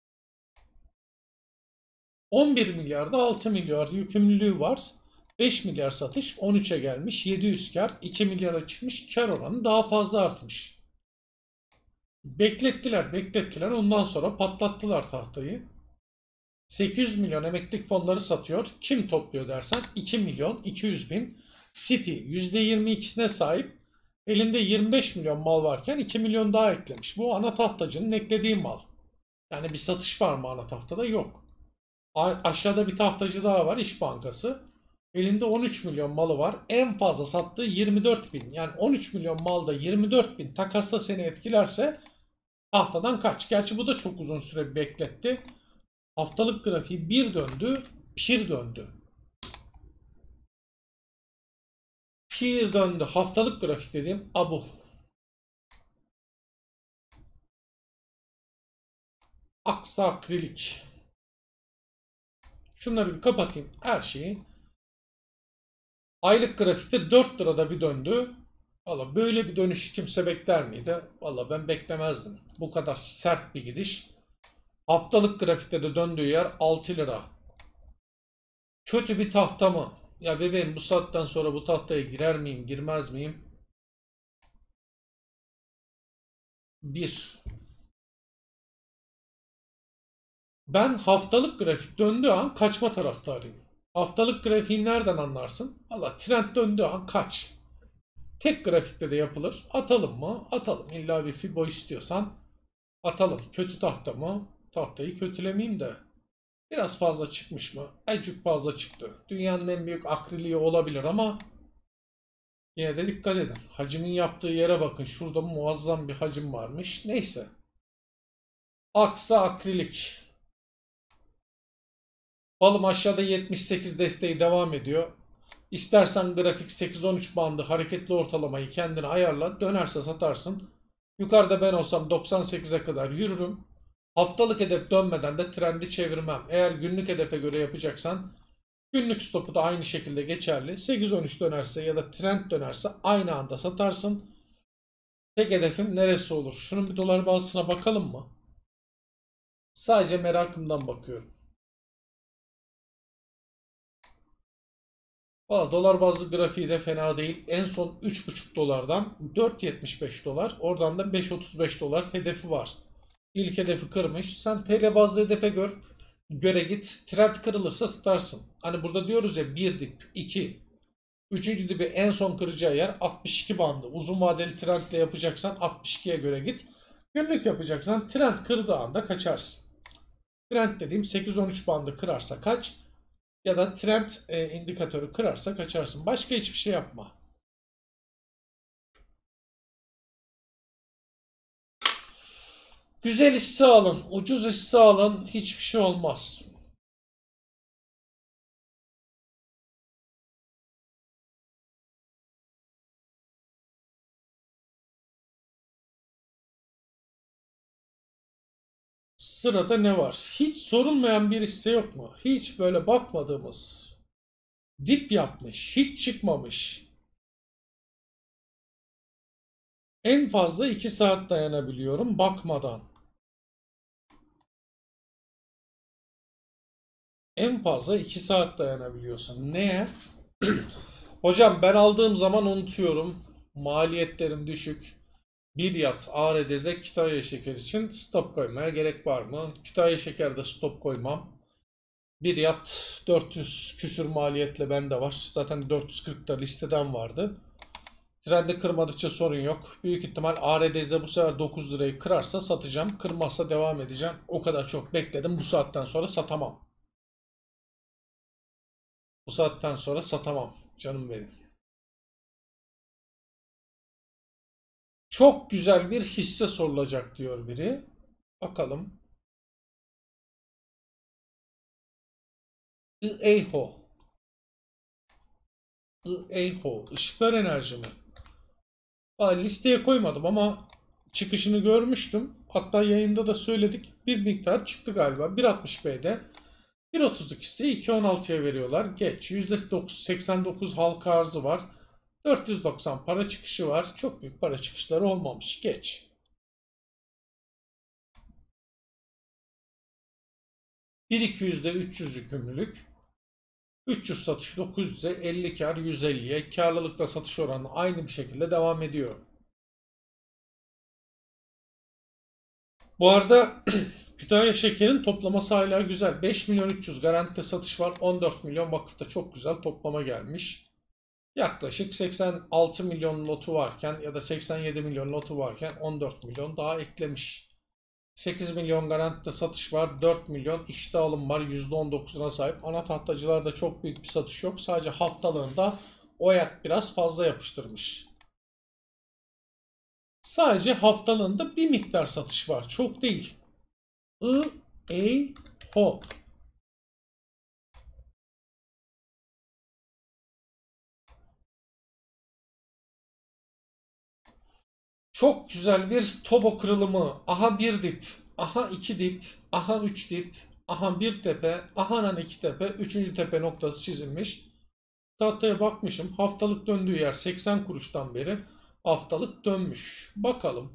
on bir milyarda altı milyar yükümlülüğü var. beş milyar satış on üçe gelmiş. yedi yüz kar. iki milyara çıkmış. Kar oranı daha fazla artmış. Beklettiler beklettiler. Ondan sonra patlattılar tahtayı. sekiz yüz milyon emeklilik fonları satıyor. Kim topluyor dersen iki milyon iki yüz bin. City yüzde yirmi ikisine sahip. Elinde yirmi beş milyon mal varken iki milyon daha eklemiş. Bu ana tahtacının eklediği mal. Yani bir satış var mı ana tahtada? Yok. Aşağıda bir tahtacı daha var, İş Bankası. Elinde on üç milyon malı var. En fazla sattığı yirmi dört bin. Yani on üç milyon malda yirmi dört bin takasla seni etkilerse tahtadan kaç. Gerçi bu da çok uzun süre bekletti. Haftalık grafiği bir döndü, pir döndü. Pir döndü. Haftalık grafik dediğim abu. Aksa akrilik. Şunları bir kapatayım. Her şeyi. Aylık grafikte dört lirada bir döndü. Valla böyle bir dönüş kimse bekler miydi? Valla ben beklemezdim. Bu kadar sert bir gidiş. Haftalık grafikte de döndüğü yer altı lira. Kötü bir tahta mı? Ya bebeğim bu saatten sonra bu tahtaya girer miyim, girmez miyim? Bir. Ben haftalık grafik döndüğü an kaçma taraftarıyım. Haftalık grafiği nereden anlarsın? Valla trend döndüğü an kaç. Tek grafikte de yapılır. Atalım mı? Atalım. İlla bir Fibo istiyorsan atalım. Kötü tahta mı? Tahtayı kötülemeyeyim de. Biraz fazla çıkmış mı? Ecuk fazla çıktı. Dünyanın en büyük akriliği olabilir ama yine de dikkat edin. Hacmin yaptığı yere bakın. Şurada muazzam bir hacim varmış. Neyse. Aksa akrilik. Balım aşağıda yetmiş sekiz desteği devam ediyor. İstersen grafik sekiz on üç bandı hareketli ortalamayı kendine ayarla. Dönerse satarsın. Yukarıda ben olsam doksan sekize kadar yürürüm. Haftalık hedef dönmeden de trendi çevirmem. Eğer günlük hedefe göre yapacaksan günlük stopu da aynı şekilde geçerli. sekiz on üç dönerse ya da trend dönerse aynı anda satarsın. Tek hedefim neresi olur? Şunun bir dolar bazısına bakalım mı? Sadece merakımdan bakıyorum. Valla dolar bazlı grafiği de fena değil. En son üç buçuk dolardan dört yetmiş beş dolar. Oradan da beş otuz beş dolar hedefi var. İlk hedefi kırmış. Sen T L bazlı hedefe gör, göre git. Trend kırılırsa satarsın. Hani burada diyoruz ya bir dip, iki. Üçüncü dibi en son kıracağı yer altmış iki bandı. Uzun vadeli trendle yapacaksan altmış ikiye göre git. Günlük yapacaksan trend kırdığı anda kaçarsın. Trend dediğim sekiz on üç bandı kırarsa kaç ya da trend e, indikatörü kırarsa kaçarsın. Başka hiçbir şey yapma. Güzel hisse alın, ucuz hisse alın, hiçbir şey olmaz. Sırada ne var? Hiç sorulmayan bir hisse yok mu? Hiç böyle bakmadığımız. Dip yapmış, hiç çıkmamış. En fazla iki saat dayanabiliyorum bakmadan. En fazla iki saat dayanabiliyorsun. Neye? Hocam ben aldığım zaman unutuyorum. Maliyetlerim düşük. Bir yat A R D Z Kütahya Şeker için stop koymaya gerek var mı? Kütahya Şeker'de stop koymam. Bir yat dört yüz küsür maliyetle bende var. Zaten dört yüz kırkta listeden vardı. Trendi kırmadıkça sorun yok. Büyük ihtimal A R D Z bu sefer dokuz lirayı kırarsa satacağım. Kırmazsa devam edeceğim. O kadar çok bekledim. Bu saatten sonra satamam. Bu saatten sonra satamam. Canım benim. Çok güzel bir hisse sorulacak diyor biri. Bakalım. I-Eiho. I-Eiho. Işıklar enerji mi? Aa, listeye koymadım ama çıkışını görmüştüm. Hatta yayında da söyledik. Bir miktar çıktı galiba. bir altmış B'de. bir otuzluk hisse iki on altıya veriyorlar. Geç. yüzde seksen dokuz halka arzı var. dört yüz doksan para çıkışı var. Çok büyük para çıkışları olmamış. Geç. bir iki yüzde üç yüz yükümlülük. üç yüz satış dokuz yüze, elli kar yüz elliye. Karlılıkla satış oranı aynı bir şekilde devam ediyor. Bu arada Kütahya Şeker'in toplaması hala güzel. beş milyon üç yüz garantide satış var. on dört milyon vakıfta çok güzel toplama gelmiş. Yaklaşık seksen altı milyon lotu varken ya da seksen yedi milyon lotu varken on dört milyon daha eklemiş. sekiz milyon garantide satış var. dört milyon işte alım var. yüzde on dokuzuna sahip. Ana tahtacılarda çok büyük bir satış yok. Sadece haftalığında Oyak biraz fazla yapıştırmış. Sadece haftalığında bir miktar satış var. Çok değil. I, E, Ho. Çok güzel bir Tobo kırılımı. Aha bir dip. Aha iki dip. Aha üç dip. Aha bir tepe. Aha iki tepe. Üçüncü tepe noktası çizilmiş. Tahtaya bakmışım. Haftalık döndüğü yer seksen kuruştan beri haftalık dönmüş. Bakalım.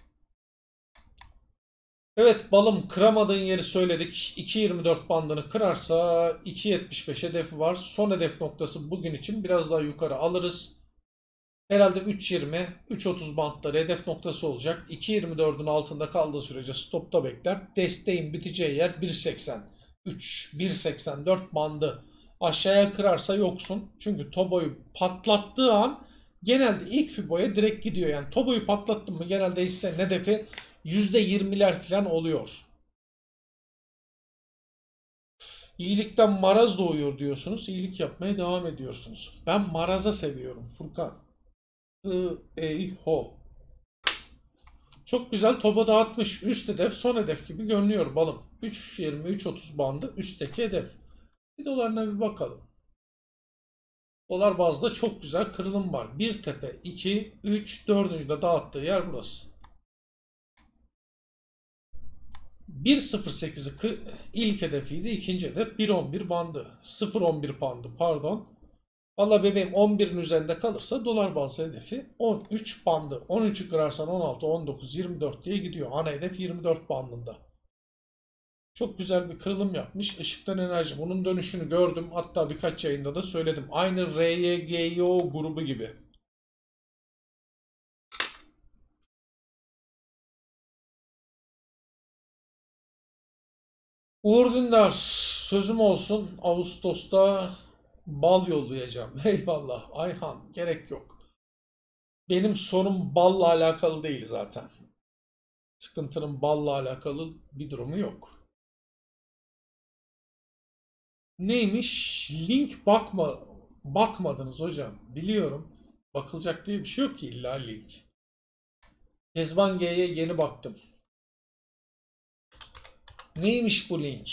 Evet balım kıramadığın yeri söyledik. iki yirmi dört bandını kırarsa iki yetmiş beş hedefi var. Son hedef noktası bugün için biraz daha yukarı alırız. Herhalde üç yirmi, üç otuz bantları hedef noktası olacak. iki yirmi dördün altında kaldığı sürece stopta bekler. Desteğin biteceği yer bir seksen. üç, bir seksen dört bandı aşağıya kırarsa yoksun. Çünkü Tobo'yu patlattığı an genelde ilk Fibo'ya direkt gidiyor. Yani Tobo'yu patlattın mı genelde hissenin hedefi yüzde yirmiler falan oluyor. İyilikten maraz doğuyor diyorsunuz. İyilik yapmaya devam ediyorsunuz. Ben maraza seviyorum Furkan. I, ey, ho. Çok güzel topa dağıtmış. Üst hedef son hedef gibi görünüyor balım. üç yirmi üç otuz bandı üstteki hedef. Bir dolarına bir bakalım. Dolar bazda çok güzel kırılım var. Bir tepe, iki, üç, dördüncü de dağıttığı yer burası. bir sıfır sekizi ilk hedefiydi. İkinci hedef bir on bir bandı. sıfır on bir bandı pardon. Valla bebeğim on birin üzerinde kalırsa dolar bazlı hedefi on üç bandı. on üçü kırarsan on altı, on dokuz, yirmi dört diye gidiyor. Ana hedef yirmi dört bandında. Çok güzel bir kırılım yapmış. Işıktan enerji. Bunun dönüşünü gördüm. Hatta birkaç yayında da söyledim. Aynı R Y G Y O grubu gibi. Uğur Dündar, sözüm olsun. Ağustos'ta bal yollayacağım. Eyvallah. Ayhan, gerek yok. Benim sorun balla alakalı değil zaten. Sıkıntının balla alakalı bir durumu yok. Neymiş? Link bakma bakmadınız hocam. Biliyorum. Bakılacak diye bir şey yok ki illa link. Kezban G'ye yeni baktım. Neymiş bu link?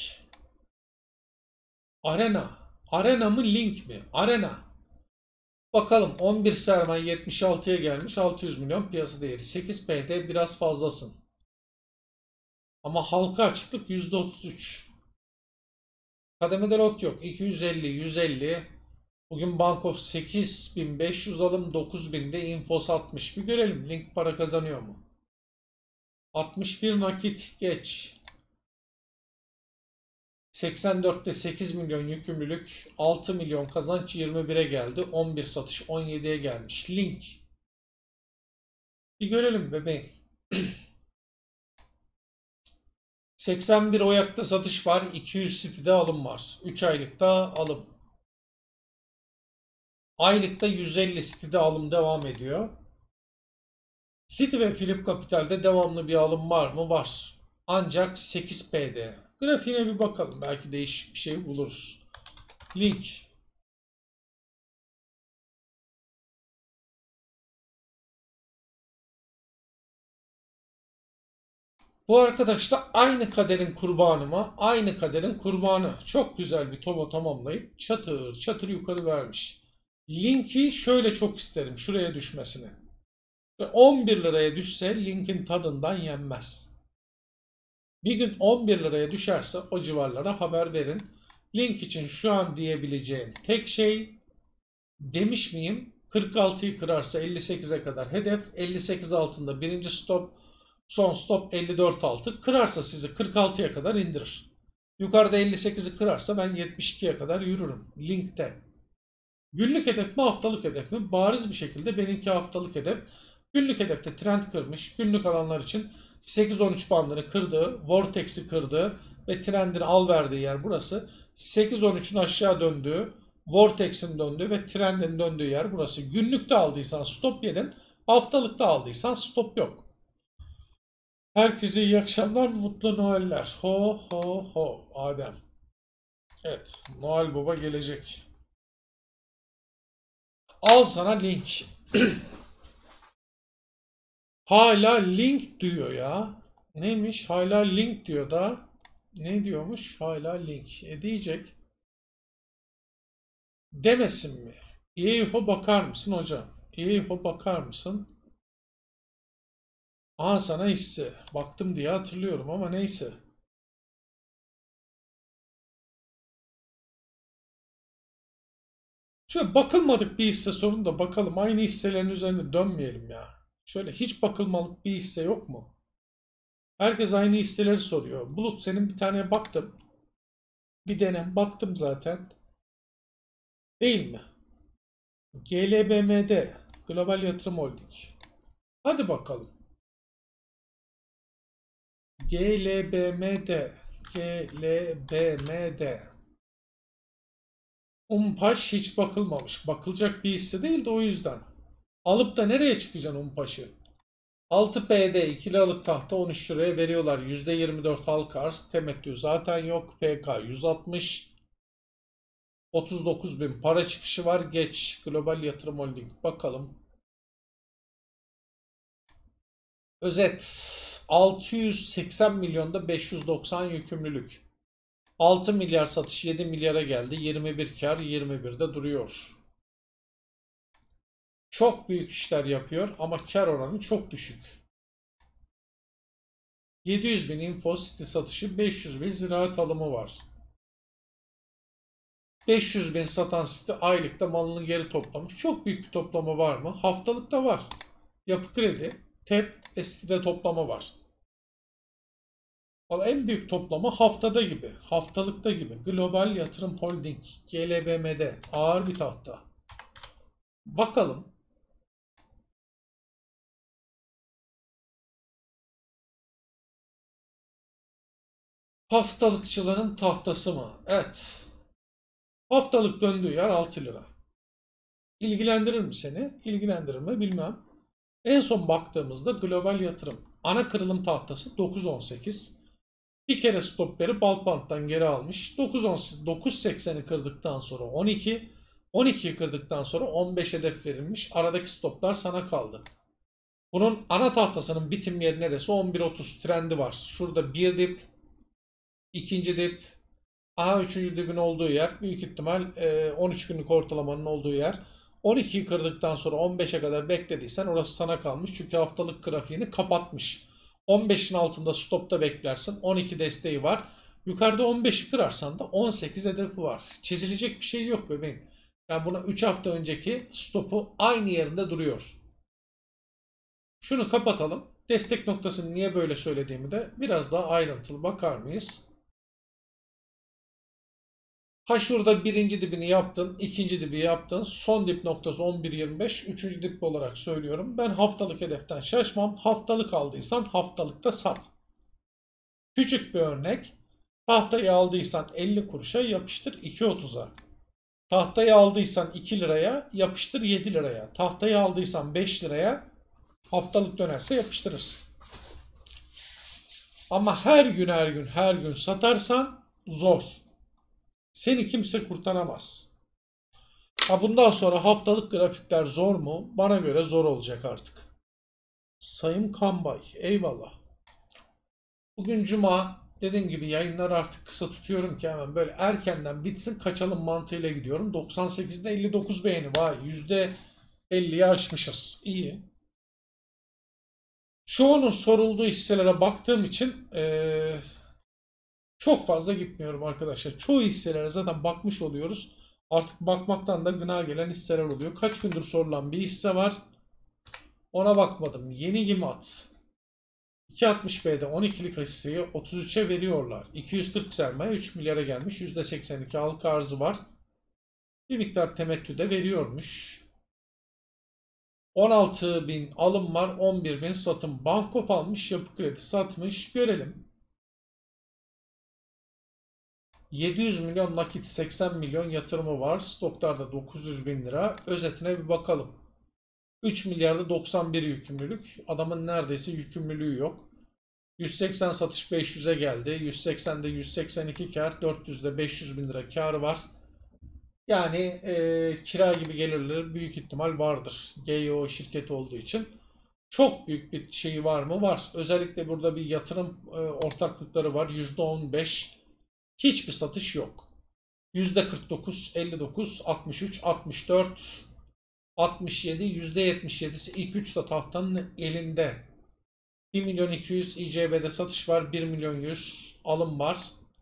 Arena. Arena mı link mi? Arena. Bakalım on bir sermaye yetmiş altıya gelmiş. altı yüz milyon piyasa değeri. sekiz P D biraz fazlasın. Ama halka açıklık yüzde otuz üç. Kademede lot yok. iki yüz elli, yüz elli. Bugün Bankof sekiz bin beş yüz alım, dokuz binde Infos altmış. Bir görelim link para kazanıyor mu? altmış bir nakit geç. seksen dörtte sekiz milyon yükümlülük, altı milyon kazanç yirmi bire geldi. on bir satış on yediye gelmiş. Link. Bir görelim bebeğim. seksen bir Oyak'ta satış var. iki yüz City'de alım var. üç aylıkta alım. Aylıkta yüz elli City'de alım devam ediyor. City ve Philip Capital'de devamlı bir alım var mı? Var. Ancak sekiz P D. Grafiğine bir bakalım. Belki değişik bir şey buluruz. Link. Bu arkadaş da aynı kaderin kurbanı mı? Aynı kaderin kurbanı. Çok güzel bir tomo tamamlayıp çatır çatır yukarı vermiş. Linki şöyle çok isterim. Şuraya düşmesini. on bir liraya düşse linkin tadından yenmez. Bir gün on bir liraya düşerse o civarlara haber verin. Link için şu an diyebileceğim tek şey, demiş miyim? kırk altıyı kırarsa elli sekize kadar hedef. elli sekiz altında birinci stop. Son stop elli dört altı. Kırarsa sizi kırk altıya kadar indirir. Yukarıda elli sekizi kırarsa ben yetmiş ikiye kadar yürürüm. Linkte. Günlük hedef mi haftalık hedef mi? Bariz bir şekilde benimki haftalık hedef. Günlük hedefte trend kırmış. Günlük alanlar için sekiz on üç bandını kırdığı, Vortex'i kırdığı ve trendin al verdiği yer burası. sekiz on üçün aşağı döndüğü, Vortex'in döndüğü ve trendin döndüğü yer burası. Günlükte aldıysan stop yedin, haftalıkta aldıysan stop yok. Herkese iyi akşamlar, mutlu Noeller. Ho ho ho. Adem. Evet, Noel Baba gelecek. Al sana link. Hala link diyor ya. Neymiş? Hala link diyor da. Ne diyormuş? Hala link. E diyecek. Demesin mi? E Y F O bakar mısın hocam? E Y F O bakar mısın? Aha sana hisse. Baktım diye hatırlıyorum ama neyse. Şöyle bakılmadık bir hisse sorun da bakalım. Aynı hisselerin üzerinde dönmeyelim ya. Şöyle hiç bakılmalık bir hisse yok mu? Herkes aynı hisseleri soruyor. Bulut senin bir tane baktım. Bir denem baktım zaten. Değil mi? G L B M D. Global Yatırım Holding. Hadi bakalım. G L B M D. G L B M D. Umpaş hiç bakılmamış. Bakılacak bir hisse değil de o yüzden. Alıp da nereye çıkacaksın Umpaş'ı? altı P D iki liralık tahta on üç liraya veriyorlar. yüzde yirmi dört halka arz. Temettü zaten yok. F K yüz altmış. otuz dokuz bin para çıkışı var. Geç. Global Yatırım Holding. Bakalım. Özet. altı yüz seksen milyonda beş yüz doksan yükümlülük. altı milyar satış yedi milyara geldi. yirmi bir kar yirmi birde duruyor. Çok büyük işler yapıyor ama kar oranı çok düşük. yedi yüz bin Infosity satışı, beş yüz bin ziraat alımı var. beş yüz bin satan site aylıkta malını geri toplamış. Çok büyük bir toplama var mı? Haftalıkta var. Yapı Kredi, T E P ve sitede toplama var. Ama en büyük toplama haftada gibi, haftalıkta gibi. Global Yatırım Holding, G L B M'de ağır bir tahta. Bakalım. Haftalıkçıların tahtası mı? Evet. Haftalık döndüğü yer altı lira. İlgilendirir mi seni? İlgilendirir mi bilmem. En son baktığımızda global yatırım. Ana kırılım tahtası dokuz on sekiz. Bir kere stop verip Balpant'tan geri almış. dokuz sekseni kırdıktan sonra on iki. on ikiyi kırdıktan sonra on beş hedef verilmiş. Aradaki stoplar sana kaldı. Bunun ana tahtasının bitim yeri neresi? on bir otuz trendi var. Şurada bir dip, ikinci dip, aha üçüncü dibin olduğu yer. Büyük ihtimal e, on üç günlük ortalamanın olduğu yer. on ikiyi kırdıktan sonra on beşe kadar beklediysen orası sana kalmış. Çünkü haftalık grafiğini kapatmış. on beşin altında stopta beklersin. on iki desteği var. Yukarıda on beşi kırarsan da on sekiz hedefi var. Çizilecek bir şey yok bebeğim. Yani buna üç hafta önceki stopu aynı yerinde duruyor. Şunu kapatalım. Destek noktasını niye böyle söylediğimi de biraz daha ayrıntılı bakar mıyız? Ha şurada birinci dibini yaptın, ikinci dibi yaptın, son dip noktası on bir yirmi beş, üçüncü dip olarak söylüyorum. Ben haftalık hedeften şaşmam. Haftalık aldıysan haftalıkta sat. Küçük bir örnek. Tahtayı aldıysan elli kuruşa yapıştır iki otuza. Tahtayı aldıysan iki liraya yapıştır yedi liraya. Tahtayı aldıysan beş liraya haftalık dönerse yapıştırırsın. Ama her gün her gün her gün satarsan zor. Seni kimse kurtaramaz. Ha bundan sonra haftalık grafikler zor mu? Bana göre zor olacak artık. Sayın Kambay, eyvallah. Bugün Cuma, dediğim gibi yayınlar artık kısa tutuyorum ki hemen böyle erkenden bitsin kaçalım mantığıyla gidiyorum. doksan sekizde elli dokuz beğeni, vay yüzde elliyi aşmışız. İyi. Çoğunun sorulduğu hisselere baktığım için ee, çok fazla gitmiyorum arkadaşlar. Çoğu hisselere zaten bakmış oluyoruz. Artık bakmaktan da gına gelen hisseler oluyor. Kaç gündür sorulan bir hisse var. Ona bakmadım. Yeni Gimat. iki altmış B'de on ikilik hisseyi otuz üçe veriyorlar. iki yüz kırk sermaye üç milyara gelmiş. yüzde seksen iki halka arzı var. Bir miktar temettü de veriyormuş. on altı bin alım var. on bir bin satım. Bankop almış. Yapı Kredi satmış. Görelim. yedi yüz milyon nakit, seksen milyon yatırımı var. Stoklarda dokuz yüz bin lira. Özetine bir bakalım. üç milyarda doksan bir yükümlülük. Adamın neredeyse yükümlülüğü yok. yüz seksen satış beş yüze geldi. yüz seksende yüz seksen iki kar. dört yüzde beş yüz bin lira karı var. Yani e, kira gibi gelirleri büyük ihtimal vardır. G Y O şirketi olduğu için. Çok büyük bir şey var mı? Var. Özellikle burada bir yatırım e, ortaklıkları var. yüzde on beş. Hiçbir satış yok. yüzde kırk dokuz, elli dokuz, altmış üç, altmış dört, altmış yedi, yüzde yetmiş yedisi ilk üç de tahtanın elinde. bir milyon iki yüz İ C B'de satış var. bir milyon yüz alım var.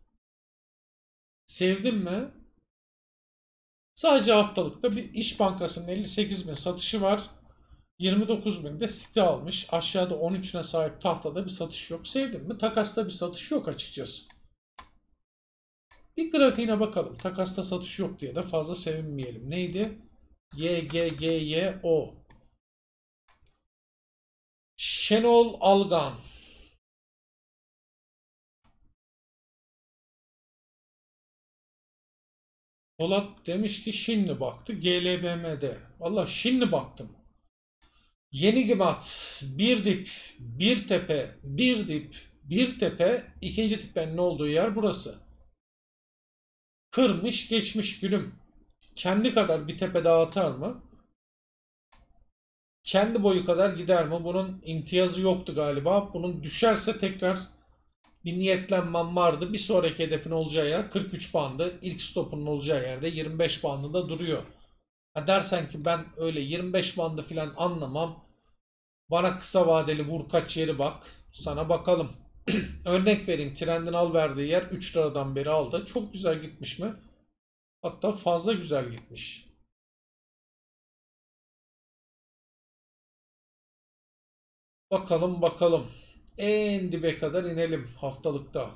Sevdim mi? Sadece haftalıkta bir İş Bankası'nın elli sekiz bin satışı var. yirmi dokuz bin de site almış. Aşağıda on üçüne sahip tahtada bir satış yok. Sevdim mi? Takasta bir satış yok açıkçası. Bir grafiğine bakalım. Takasta satış yok diye de fazla sevinmeyelim. Neydi? Y G G Y O. Şenol Algan. Polat demiş ki şimdi baktı G L B M'de. Valla şimdi baktım. Yeni Gimat, bir dip, bir tepe, bir dip, bir tepe, ikinci tepenin olduğu yer burası. Kırmış geçmiş gülüm. Kendi kadar bir tepe daha atar mı? Kendi boyu kadar gider mi? Bunun imtiyazı yoktu galiba. Bunun düşerse tekrar bir niyetlenmem vardı. Bir sonraki hedefin olacağı yer kırk üç bandı. İlk stopunun olacağı yerde yirmi beş bandında duruyor. Ha dersen ki ben öyle yirmi beş bandı falan anlamam. Bana kısa vadeli vur kaç yeri bak. Sana bakalım. Örnek vereyim. Trendin al verdiği yer üç liradan beri aldı. Çok güzel gitmiş mi? Hatta fazla güzel gitmiş. Bakalım bakalım. en dibe kadar inelim haftalıkta.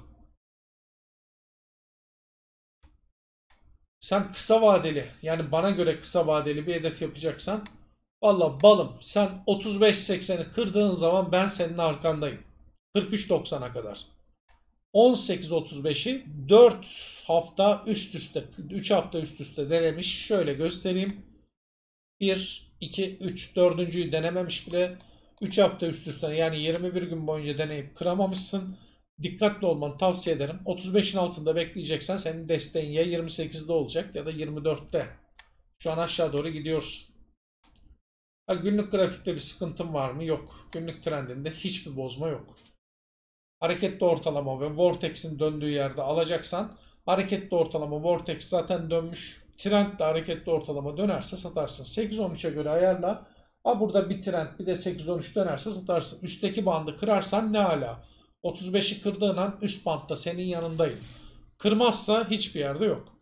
Sen kısa vadeli, yani bana göre kısa vadeli bir hedef yapacaksan, valla balım, sen otuz beş sekseni kırdığın zaman ben senin arkandayım. kırk üç doksana kadar. on sekiz otuz beşi dört hafta üst üste, üç hafta üst üste denemiş. Şöyle göstereyim. bir, iki, üç, dördüncüyü denememiş bile. üç hafta üst üste, yani yirmi bir gün boyunca deneyip kıramamışsın. Dikkatli olmanı tavsiye ederim. otuz beşin altında bekleyeceksen senin desteğin ya yirmi sekizde olacak ya da yirmi dörtte. Şu an aşağı doğru gidiyoruz. Ha, günlük grafikte bir sıkıntın var mı? Yok. Günlük trendinde hiçbir bozma yok. Hareketli ortalama ve Vortex'in döndüğü yerde alacaksan, hareketli ortalama Vortex zaten dönmüş. Trend de hareketli ortalama dönerse satarsın. sekiz on üçe göre ayarla. Ha, burada bir trend bir de sekiz on üç dönerse satarsın. Üstteki bandı kırarsan ne ala. otuz beşi kırdığın an üst bantta senin yanındayım. Kırmazsa hiçbir yerde yok.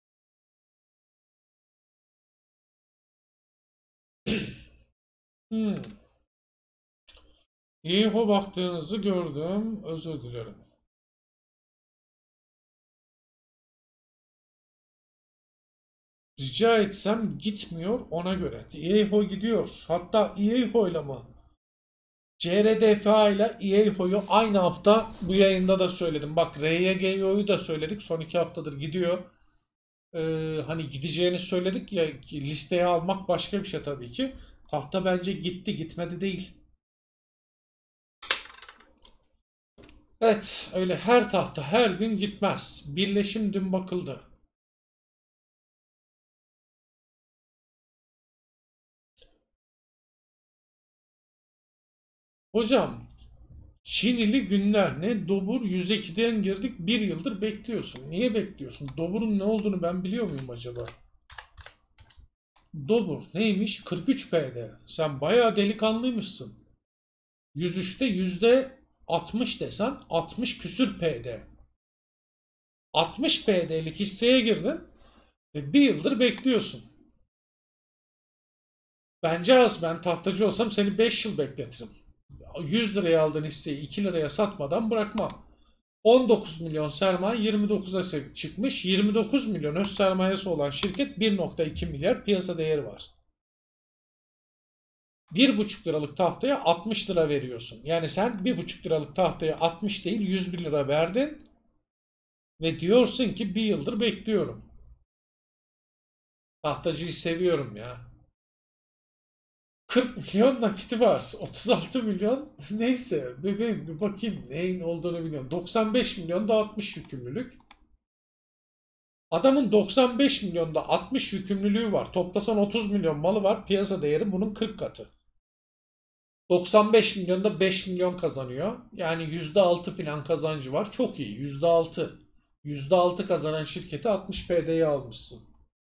hmm. İYİHO baktığınızı gördüm. Özür dilerim. Rica etsem gitmiyor ona göre. İYİHO gidiyor. Hatta İYİHO ile mı? C R D F A ile İYİHO'yu aynı hafta bu yayında da söyledim. Bak, R Y G O'yu da söyledik. Son iki haftadır gidiyor. Ee, hani gideceğini söyledik ya, listeye almak başka bir şey tabii ki. Tahta bence gitti, gitmedi değil. Evet, öyle her tahta her gün gitmez. Birleşim dün bakıldı. Hocam, Çinili günler ne? Dobur yüz ikiden girdik, bir yıldır bekliyorsun. Niye bekliyorsun? Dobur'un ne olduğunu ben biliyor muyum acaba? Dobur neymiş? kırk üç P D. Sen bayağı delikanlıymışsın. yüz üçte yüzde altmış desen altmış küsür P D. altmış P D'lik hisseye girdin ve bir yıldır bekliyorsun. Bence az. Ben tahtacı olsam seni beş yıl bekletirim. yüz liraya aldığın hisseyi iki liraya satmadan bırakmam. on dokuz milyon sermaye yirmi dokuza çıkmış. yirmi dokuz milyon öz sermayesi olan şirket bir nokta iki milyar piyasa değeri var. bir buçuk liralık tahtaya altmış lira veriyorsun. Yani sen bir buçuk liralık tahtaya altmış değil yüz bir lira verdin ve diyorsun ki bir yıldır bekliyorum. Tahtacıyı seviyorum ya. kırk milyon nakiti var. otuz altı milyon neyse bebeğim, bir bakayım neyin olduğunu biliyorum. doksan beş milyon da altmış yükümlülük. Adamın doksan beş milyonda altmış yükümlülüğü var. Toplasan otuz milyon malı var. Piyasa değeri bunun kırk katı. doksan beş milyonda beş milyon kazanıyor. Yani yüzde altı falan kazancı var. Çok iyi. yüzde altı. yüzde altı kazanan şirketi altmış P D'ye almışsın.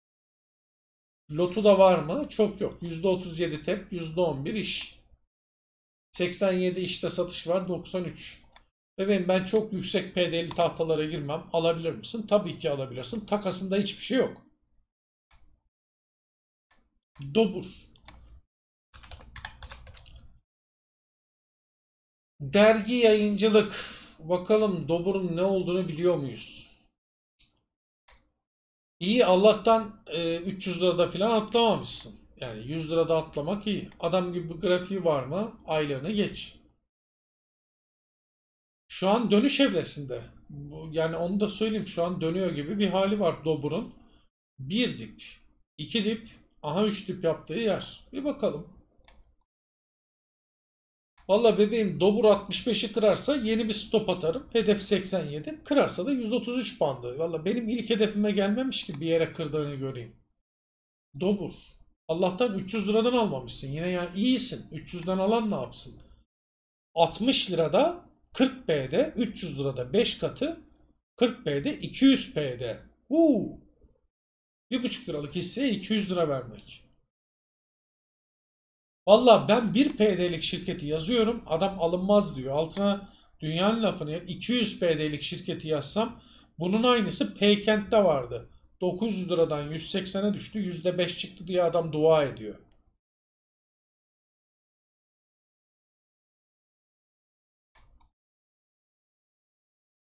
Lotu da var mı? Çok yok. yüzde otuz yedi tep, yüzde on bir iş. seksen yedi işte satış var, doksan üç. Bebeğim, ben çok yüksek P D'li tahtalara girmem. Alabilir misin? Tabii ki alabilirsin. Takasında hiçbir şey yok. Dobur. Dergi yayıncılık. Bakalım Dobur'un ne olduğunu biliyor muyuz? İyi, Allah'tan e, üç yüz lirada falan atlamamışsın. Yani yüz lirada atlamak iyi. Adam gibi bir grafiği var mı? Aylığını geç. Şu an dönüş evresinde. Yani onu da söyleyeyim. Şu an dönüyor gibi bir hali var Dobur'un. Bir dip, iki dip, aha üç dip yaptığı yer. Bir bakalım. Valla bebeğim, Dobur altmış beşi kırarsa yeni bir stop atarım. Hedef seksen yedi. Kırarsa da yüz otuz üç bandı. Valla benim ilk hedefime gelmemiş ki bir yere kırdığını göreyim. Dobur. Allah'tan üç yüz liradan almamışsın. Yine yani iyisin. üç yüzden alan ne yapsın? altmış lirada kırk P'de, üç yüz lirada beş katı, kırk P'de iki yüz P'de. Uuu. bir buçuk liralık hisseye iki yüz lira vermek. Valla ben bir P D'lik şirketi yazıyorum. Adam alınmaz diyor. Altına dünyanın lafını, iki yüz P D'lik şirketi yazsam bunun aynısı Paykent'te vardı. dokuz yüz liradan yüz seksene düştü. yüzde beş çıktı diye adam dua ediyor.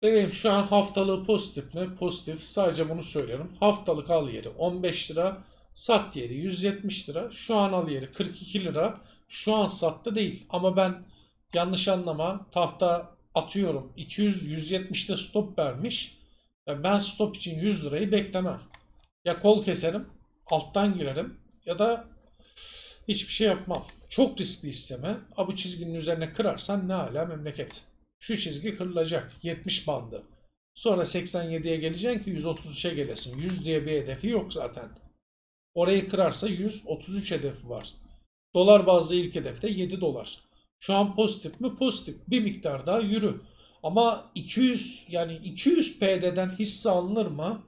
Bebeğim şu an haftalığı pozitif mi? Pozitif. Sadece bunu söylüyorum. Haftalık al yeri on beş lira. Sat yeri yüz yetmiş lira. Şu an al yeri kırk iki lira. Şu an sattı değil. Ama ben yanlış anlama tahta atıyorum iki yüz yüz yetmişte stop vermiş. Ben stop için yüz lirayı beklemem. Ya kol keserim, alttan girerim ya da hiçbir şey yapmam. Çok riskli hisseme. A bu çizginin üzerine kırarsan ne hala memleket. Şu çizgi kırılacak. yetmiş bandı. Sonra seksen yediye geleceksin ki yüz otuz üçe gelesin. yüz diye bir hedefi yok zaten. Orayı kırarsa yüz otuz üç hedefi var. Dolar bazlı ilk hedefte yedi dolar. Şu an pozitif mi? Pozitif. Bir miktar daha yürü. Ama iki yüz yani iki yüz P D'den hisse alınır mı?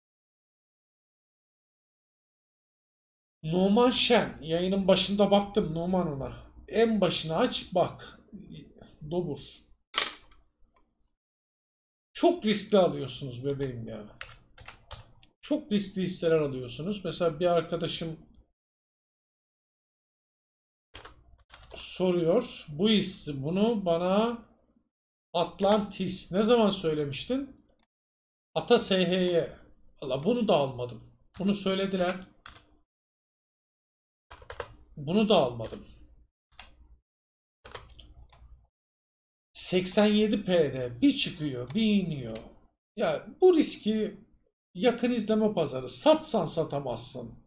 Numan Şen. Yayının başında baktım Numan ona. En başını aç bak. Dobur. Çok riskli alıyorsunuz bebeğim ya. Çok riskli hisseler alıyorsunuz. Mesela bir arkadaşım soruyor. Bu hissi bunu bana Atlantis ne zaman söylemiştin? Ata S H Y. Valla bunu da almadım. Bunu söylediler. Bunu da almadım. seksen yedi P'de bir çıkıyor, bir iniyor. Ya bu riski yakın izleme pazarı. Satsan satamazsın.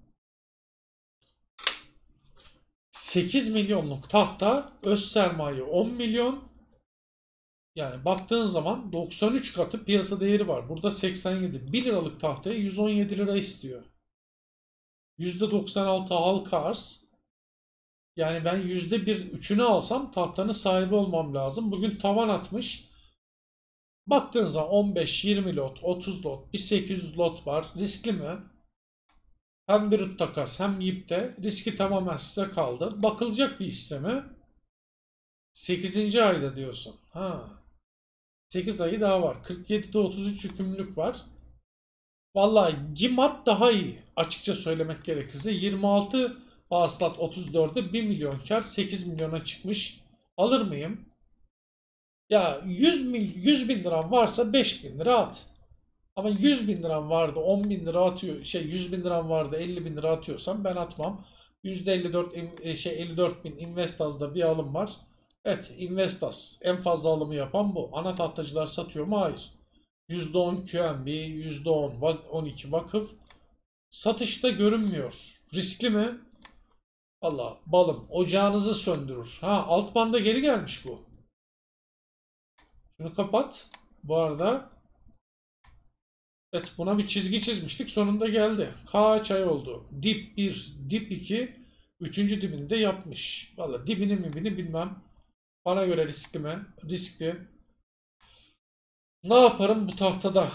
sekiz milyonluk tahta, öz sermaye on milyon. Yani baktığın zaman doksan üç katı piyasa değeri var. Burada seksen yedi. bir liralık tahtaya yüz on yedi lira istiyor. yüzde doksan altı halka arz. Yani ben yüzde bir üçünü alsam tahtanın sahibi olmam lazım. Bugün tavan atmış. Baktığın zaman on beş yirmi lot, otuz lot, bir sekiz yüz lot var. Riskli mi? Hem brüt takas hem yipte. Riski tamamen size kaldı. Bakılacak bir hisse mi? sekizinci ayda diyorsun. Ha. sekiz ayı daha var. kırk yedide otuz üç yükümlülük var. Vallahi Gimat daha iyi. Açıkça söylemek gerekirse. yirmi altı hasılat otuz dörde bir milyon kar sekiz milyona çıkmış. Alır mıyım? Ya yüz, mil, yüz bin liram varsa beş bin lira at. Ama yüz bin liram vardı on bin lira atıyor. Şey yüz bin liram vardı elli bin lira atıyorsam ben atmam. yüzde elli dört in- şey elli dört bin Investaz'da bir alım var. Evet Investaz en fazla alımı yapan bu. Ana tahtacılar satıyor mu? Hayır. yüzde on Q N B, yüzde on on iki vakıf. Satışta görünmüyor. Riskli mi? Allah balım ocağınızı söndürür. Ha alt banda geri gelmiş bu. Şunu kapat. Bu arada evet buna bir çizgi çizmiştik. Sonunda geldi. Kaç ay oldu? Dip bir, dip iki, üçüncü dibini de yapmış. Valla dibini mibini bilmem. Bana göre riskli mi? Riskli. Ne yaparım bu tahtada?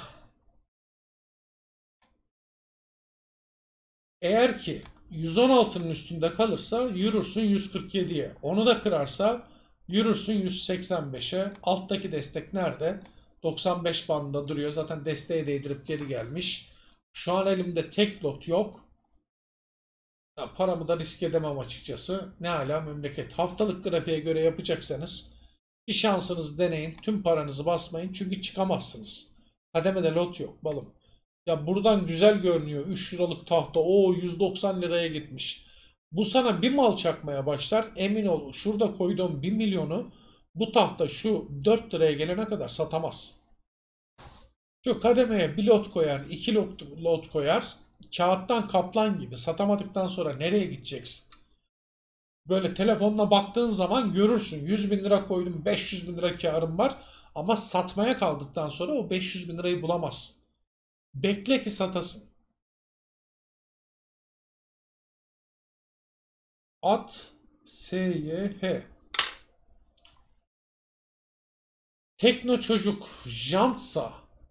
Eğer ki yüz on altının üstünde kalırsa yürürsün yüz kırk yediye. Onu da kırarsa yürürsün yüz seksen beşe. Alttaki destek nerede? doksan beş bandında duruyor. Zaten desteğe değdirip geri gelmiş. Şu an elimde tek lot yok. Ya paramı da risk edemem açıkçası. Ne hala memleket. Haftalık grafiğe göre yapacaksanız bir şansınızı deneyin. Tüm paranızı basmayın. Çünkü çıkamazsınız. Kademede lot yok balım. Ya buradan güzel görünüyor. üç liralık tahta. O yüz doksan liraya gitmiş. Bu sana bir mal çakmaya başlar. Emin ol şurada koyduğum bir milyonu bu tahta şu dört liraya gelene kadar satamaz. Şu kademeye bir lot koyar, iki lot, lot koyar. Kağıttan kaplan gibi satamadıktan sonra nereye gideceksin? Böyle telefonuna baktığın zaman görürsün. yüz bin lira koydum, beş yüz bin lira karım var. Ama satmaya kaldıktan sonra o beş yüz bin lirayı bulamazsın. Bekle ki satasın. At S Y H. Tekno çocuk Jantsa.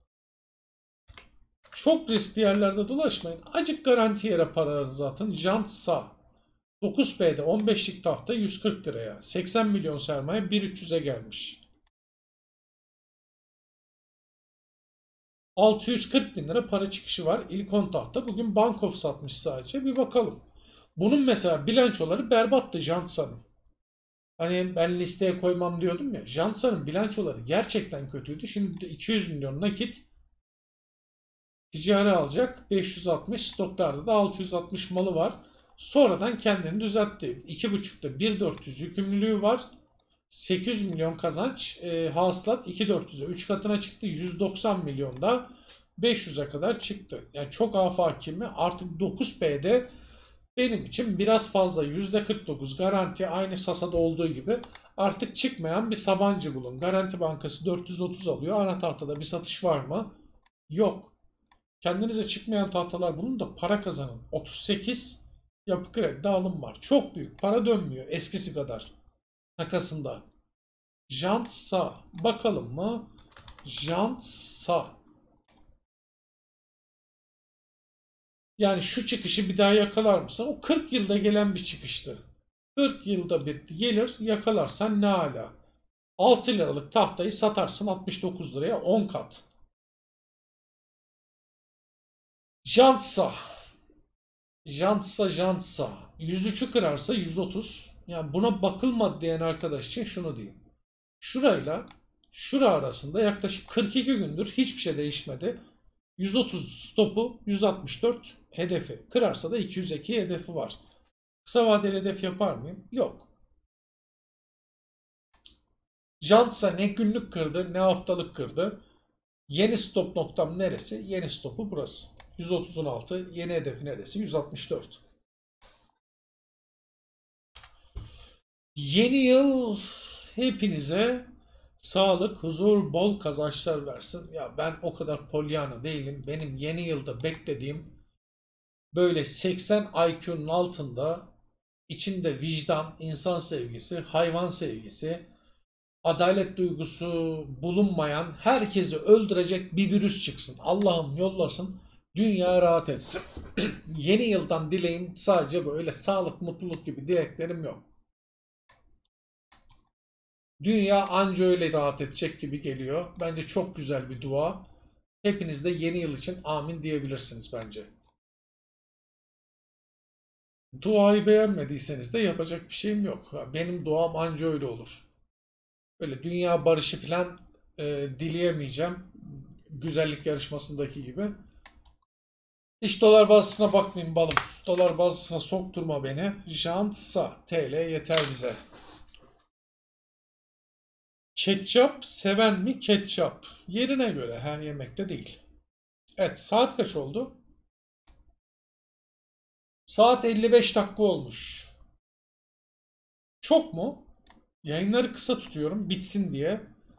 Çok riskli yerlerde dolaşmayın. Acık garanti yere paranızı atın. Jantsa. dokuz P'de on beşlik tahta yüz kırk liraya. seksen milyon sermaye bin üç yüze gelmiş. altı yüz kırk bin lira para çıkışı var. İlk on tahta. Bugün Bankof satmış sadece. Bir bakalım. Bunun mesela bilançoları berbattı Jantsa'nın. Hani ben listeye koymam diyordum ya. Jansa'nın bilançoları gerçekten kötüydü. Şimdi de iki yüz milyon nakit ticari alacak. beş yüz altmış, stoklarda da altı yüz altmış malı var. Sonradan kendini düzeltti. iki buçukta bir bin dört yüz yükümlülüğü var. sekiz yüz milyon kazanç, e, hasılat iki bin dört yüze üç katına çıktı. yüz doksan milyonda beş yüze kadar çıktı. Yani çok afakimi artık dokuz P'de benim için biraz fazla. yüzde kırk dokuz garanti, aynı Sasa'da olduğu gibi. Artık çıkmayan bir Sabancı bulun. Garanti Bankası dört yüz otuz alıyor. Ana tahtada bir satış var mı? Yok. Kendinize çıkmayan tahtalar bulun da para kazanın. otuz sekiz Yapı Kredi'de alım var. Çok büyük. Para dönmüyor eskisi kadar. Takasında. Jantsa. Bakalım mı? Jantsa. Yani şu çıkışı bir daha yakalar mısın? O kırk yılda gelen bir çıkıştı. kırk yılda bir gelir, yakalarsan ne ala. altı liralık tahtayı satarsın altmış dokuz liraya, on kat. Jantsa. Jantsa jantsa. yüz üçü kırarsa yüz otuz. Yani buna bakılmadı diyen arkadaş için şunu diyeyim. Şurayla şura arasında yaklaşık kırk iki gündür hiçbir şey değişmedi. yüz otuz stopu, yüz altmış dört hedefi. Kırarsa da iki yüz iki hedefi var. Kısa vadeli hedef yapar mıyım? Yok. Jantsa ne günlük kırdı ne haftalık kırdı. Yeni stop noktam neresi? Yeni stopu burası. yüz otuzun altı. Yeni hedefi neresi? yüz altmış dört. Yeni yıl hepinize sağlık, huzur, bol kazançlar versin. Ya ben o kadar polyana değilim. Benim yeni yılda beklediğim böyle seksen I Q'nun altında, içinde vicdan, insan sevgisi, hayvan sevgisi, adalet duygusu bulunmayan, herkesi öldürecek bir virüs çıksın. Allah'ım yollasın. Dünya rahat etsin. Yeni yıldan dileğim sadece böyle sağlık, mutluluk gibi dileklerim yok. Dünya anca öyle rahat edecek gibi geliyor. Bence çok güzel bir dua. Hepiniz de yeni yıl için amin diyebilirsiniz bence. Duayı beğenmediyseniz de yapacak bir şeyim yok. Benim duam anca öyle olur. Böyle dünya barışı falan e, dileyemeyeceğim. Güzellik yarışmasındaki gibi. Hiç dolar bazısına bakmayayım balım. Dolar bazısına sokturma beni. Jantsa T L yeter bize. Ketçap seven mi ketçap? Yerine göre, her yemekte değil. Evet, saat kaç oldu? Saat elli beş dakika olmuş. Çok mu? Yayınları kısa tutuyorum bitsin diye.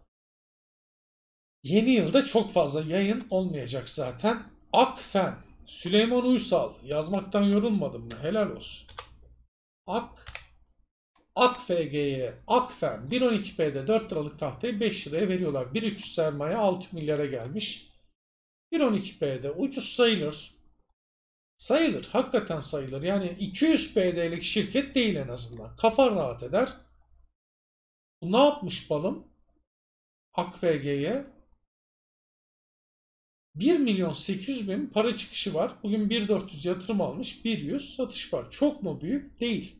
Yeni yılda çok fazla yayın olmayacak zaten. Akfen. Süleyman Uysal. Yazmaktan yorulmadım mı? Helal olsun. Ak. Akfg'ye. Akfen. bir on iki P'de dört liralık tahtayı beş liraya veriyorlar. bir üç yüz sermaye altı milyara gelmiş. bir on iki P'de ucuz sayılır. Sayılır. Hakikaten sayılır. Yani iki yüz P D'lik şirket değil en azından. Kafan rahat eder. Bu ne yapmış balım? Akfg'ye bir milyon sekiz yüz bin para çıkışı var. Bugün bir bin dört yüz yatırım almış. bir yüz satış var. Çok mu büyük? Değil.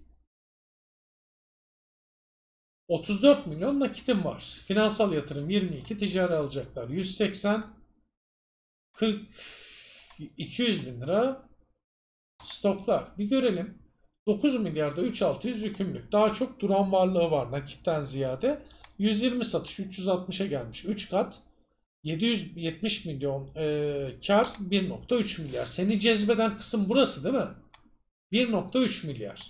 otuz dört milyon nakitim var. Finansal yatırım yirmi iki, ticari alacaklar yüz seksen, kırk, iki yüz bin lira stoklar. Bir görelim. dokuz milyarda üç bin altı yüz yükümlülük. Daha çok duran varlığı var nakitten ziyade. yüz yirmi satış üç yüz altmışa gelmiş. üç kat. yedi yüz yetmiş milyon e, kar, bir nokta üç milyar. Seni cezbeden kısım burası değil mi? bir nokta üç milyar.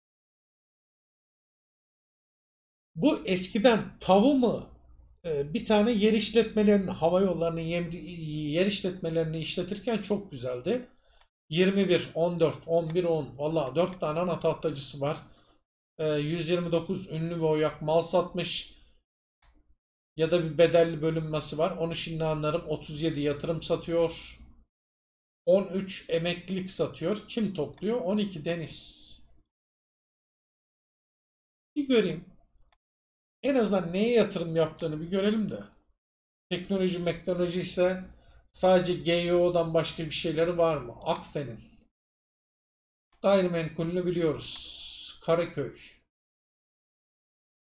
Bu eskiden tavu mu? E, bir tane yer işletmelerini, hava yollarının yer işletmelerini işletirken çok güzeldi. yirmi bir, on dört, on bir, on. Valla dört tane ana tahtacısı var. E, yüz yirmi dokuz ünlü ve oyak mal satmış. Ya da bir bedelli bölünmesi var. Onu şimdi anlarım. otuz yedi yatırım satıyor. on üç emeklilik satıyor. Kim topluyor? on iki Deniz. Bir göreyim. En azından neye yatırım yaptığını bir görelim de. Teknoloji meknoloji ise sadece G Y O'dan başka bir şeyleri var mı? Akfen'in. Gayrimenkulünü biliyoruz. Karaköy.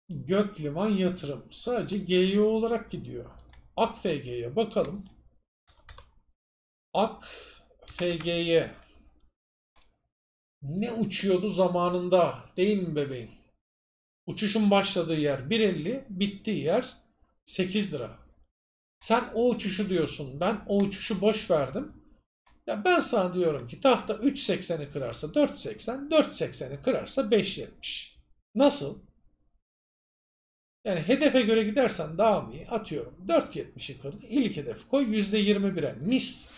Gökliman Yatırım. Sadece G Y O olarak gidiyor. A K F G'ye bakalım. A K F G'ye ne uçuyordu zamanında, değil mi bebeğim? Uçuşun başladığı yer bir elli, bittiği yer sekiz lira. Sen o uçuşu diyorsun. Ben o uçuşu boş verdim. Ya ben sana diyorum ki tahta üç sekseni kırarsa dört seksen, dört sekseni kırarsa beş yetmiş. Nasıl? Yani hedefe göre gidersen daha mı iyi? Atıyorum. dört yetmişi kırdı. İlk hedef koy. yüzde yirmi bire. Mis.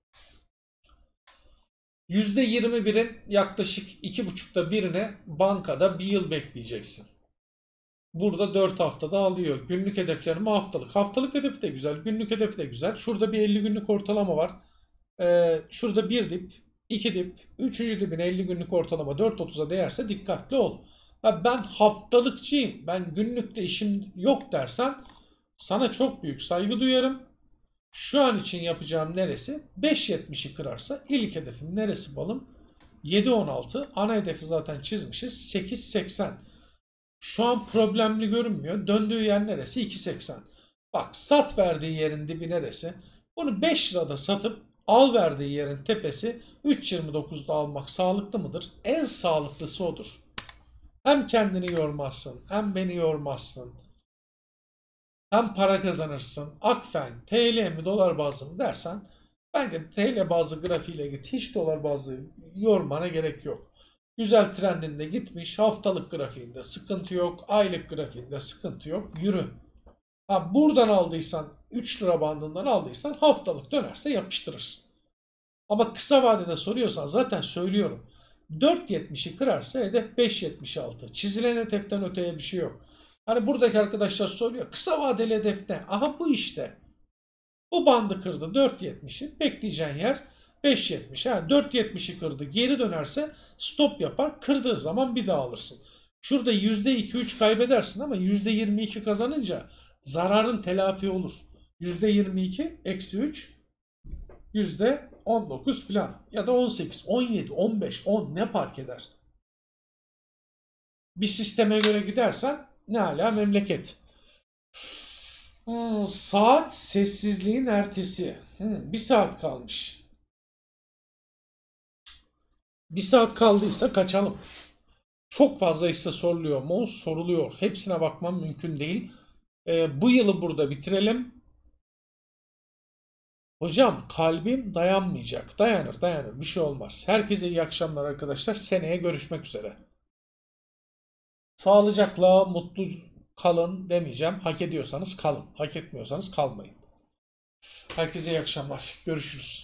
yüzde yirmi birin yaklaşık iki buçukta birine bankada bir yıl bekleyeceksin. Burada dört haftada alıyor. Günlük hedeflerimi haftalık. Haftalık hedefi de güzel. Günlük hedefi de güzel. Şurada bir elli günlük ortalama var. Ee, şurada bir dip, iki dip, üçüncü dibin elli günlük ortalama dört otuza değerse dikkatli ol. Ha, ben haftalıkçıyım, ben günlükte işim yok dersen sana çok büyük saygı duyarım. Şu an için yapacağım neresi? beş yetmişi kırarsa ilk hedefim neresi balım? yedi on altı. Ana hedefi zaten çizmişiz. sekiz seksen. Şu an problemli görünmüyor. Döndüğü yer neresi? iki seksen. Bak, sat verdiği yerin dibi neresi? Bunu beş lirada satıp al verdiği yerin tepesi üç yirmi dokuzda almak sağlıklı mıdır? En sağlıklısı odur. Hem kendini yormazsın, hem beni yormazsın. Hem para kazanırsın. Akfen, T L mi dolar bazlı mı dersen bence T L bazlı grafiğiyle git. Hiç dolar bazlı yormana gerek yok. Güzel trendinde gitmiş. Haftalık grafiğinde sıkıntı yok. Aylık grafiğinde sıkıntı yok. Yürü. Ha, buradan aldıysan, üç lira bandından aldıysan haftalık dönerse yapıştırırsın. Ama kısa vadede soruyorsan zaten söylüyorum. dört yetmişi kırarsa hedef beş yetmiş altı. Çizilen hedeften öteye bir şey yok. Hani buradaki arkadaşlar soruyor. Kısa vadeli hedef ne? Aha bu işte. Bu bandı kırdı dört yetmişi. Bekleyeceğin yer beş yetmiş. Yani dört yetmişi kırdı. Geri dönerse stop yapar. Kırdığı zaman bir daha alırsın. Şurada yüzde iki üç kaybedersin ama yüzde yirmi iki kazanınca zararın telafi olur. yüzde yirmi iki eksi üç yüzde on dokuz falan ya da on sekiz, on yedi, on beş, on ne fark eder? Bir sisteme göre gidersen ne hala memleket. Hmm, saat sessizliğin ertesi. Hmm, bir saat kalmış. Bir saat kaldıysa kaçalım. Çok fazla hisse soruluyor mu? Soruluyor. Hepsine bakmam mümkün değil. Ee, bu yılı burada bitirelim. Hocam kalbim dayanmayacak. Dayanır dayanır, bir şey olmaz. Herkese iyi akşamlar arkadaşlar. Seneye görüşmek üzere. Sağlıcakla mutlu kalın demeyeceğim. Hak ediyorsanız kalın. Hak etmiyorsanız kalmayın. Herkese iyi akşamlar. Görüşürüz.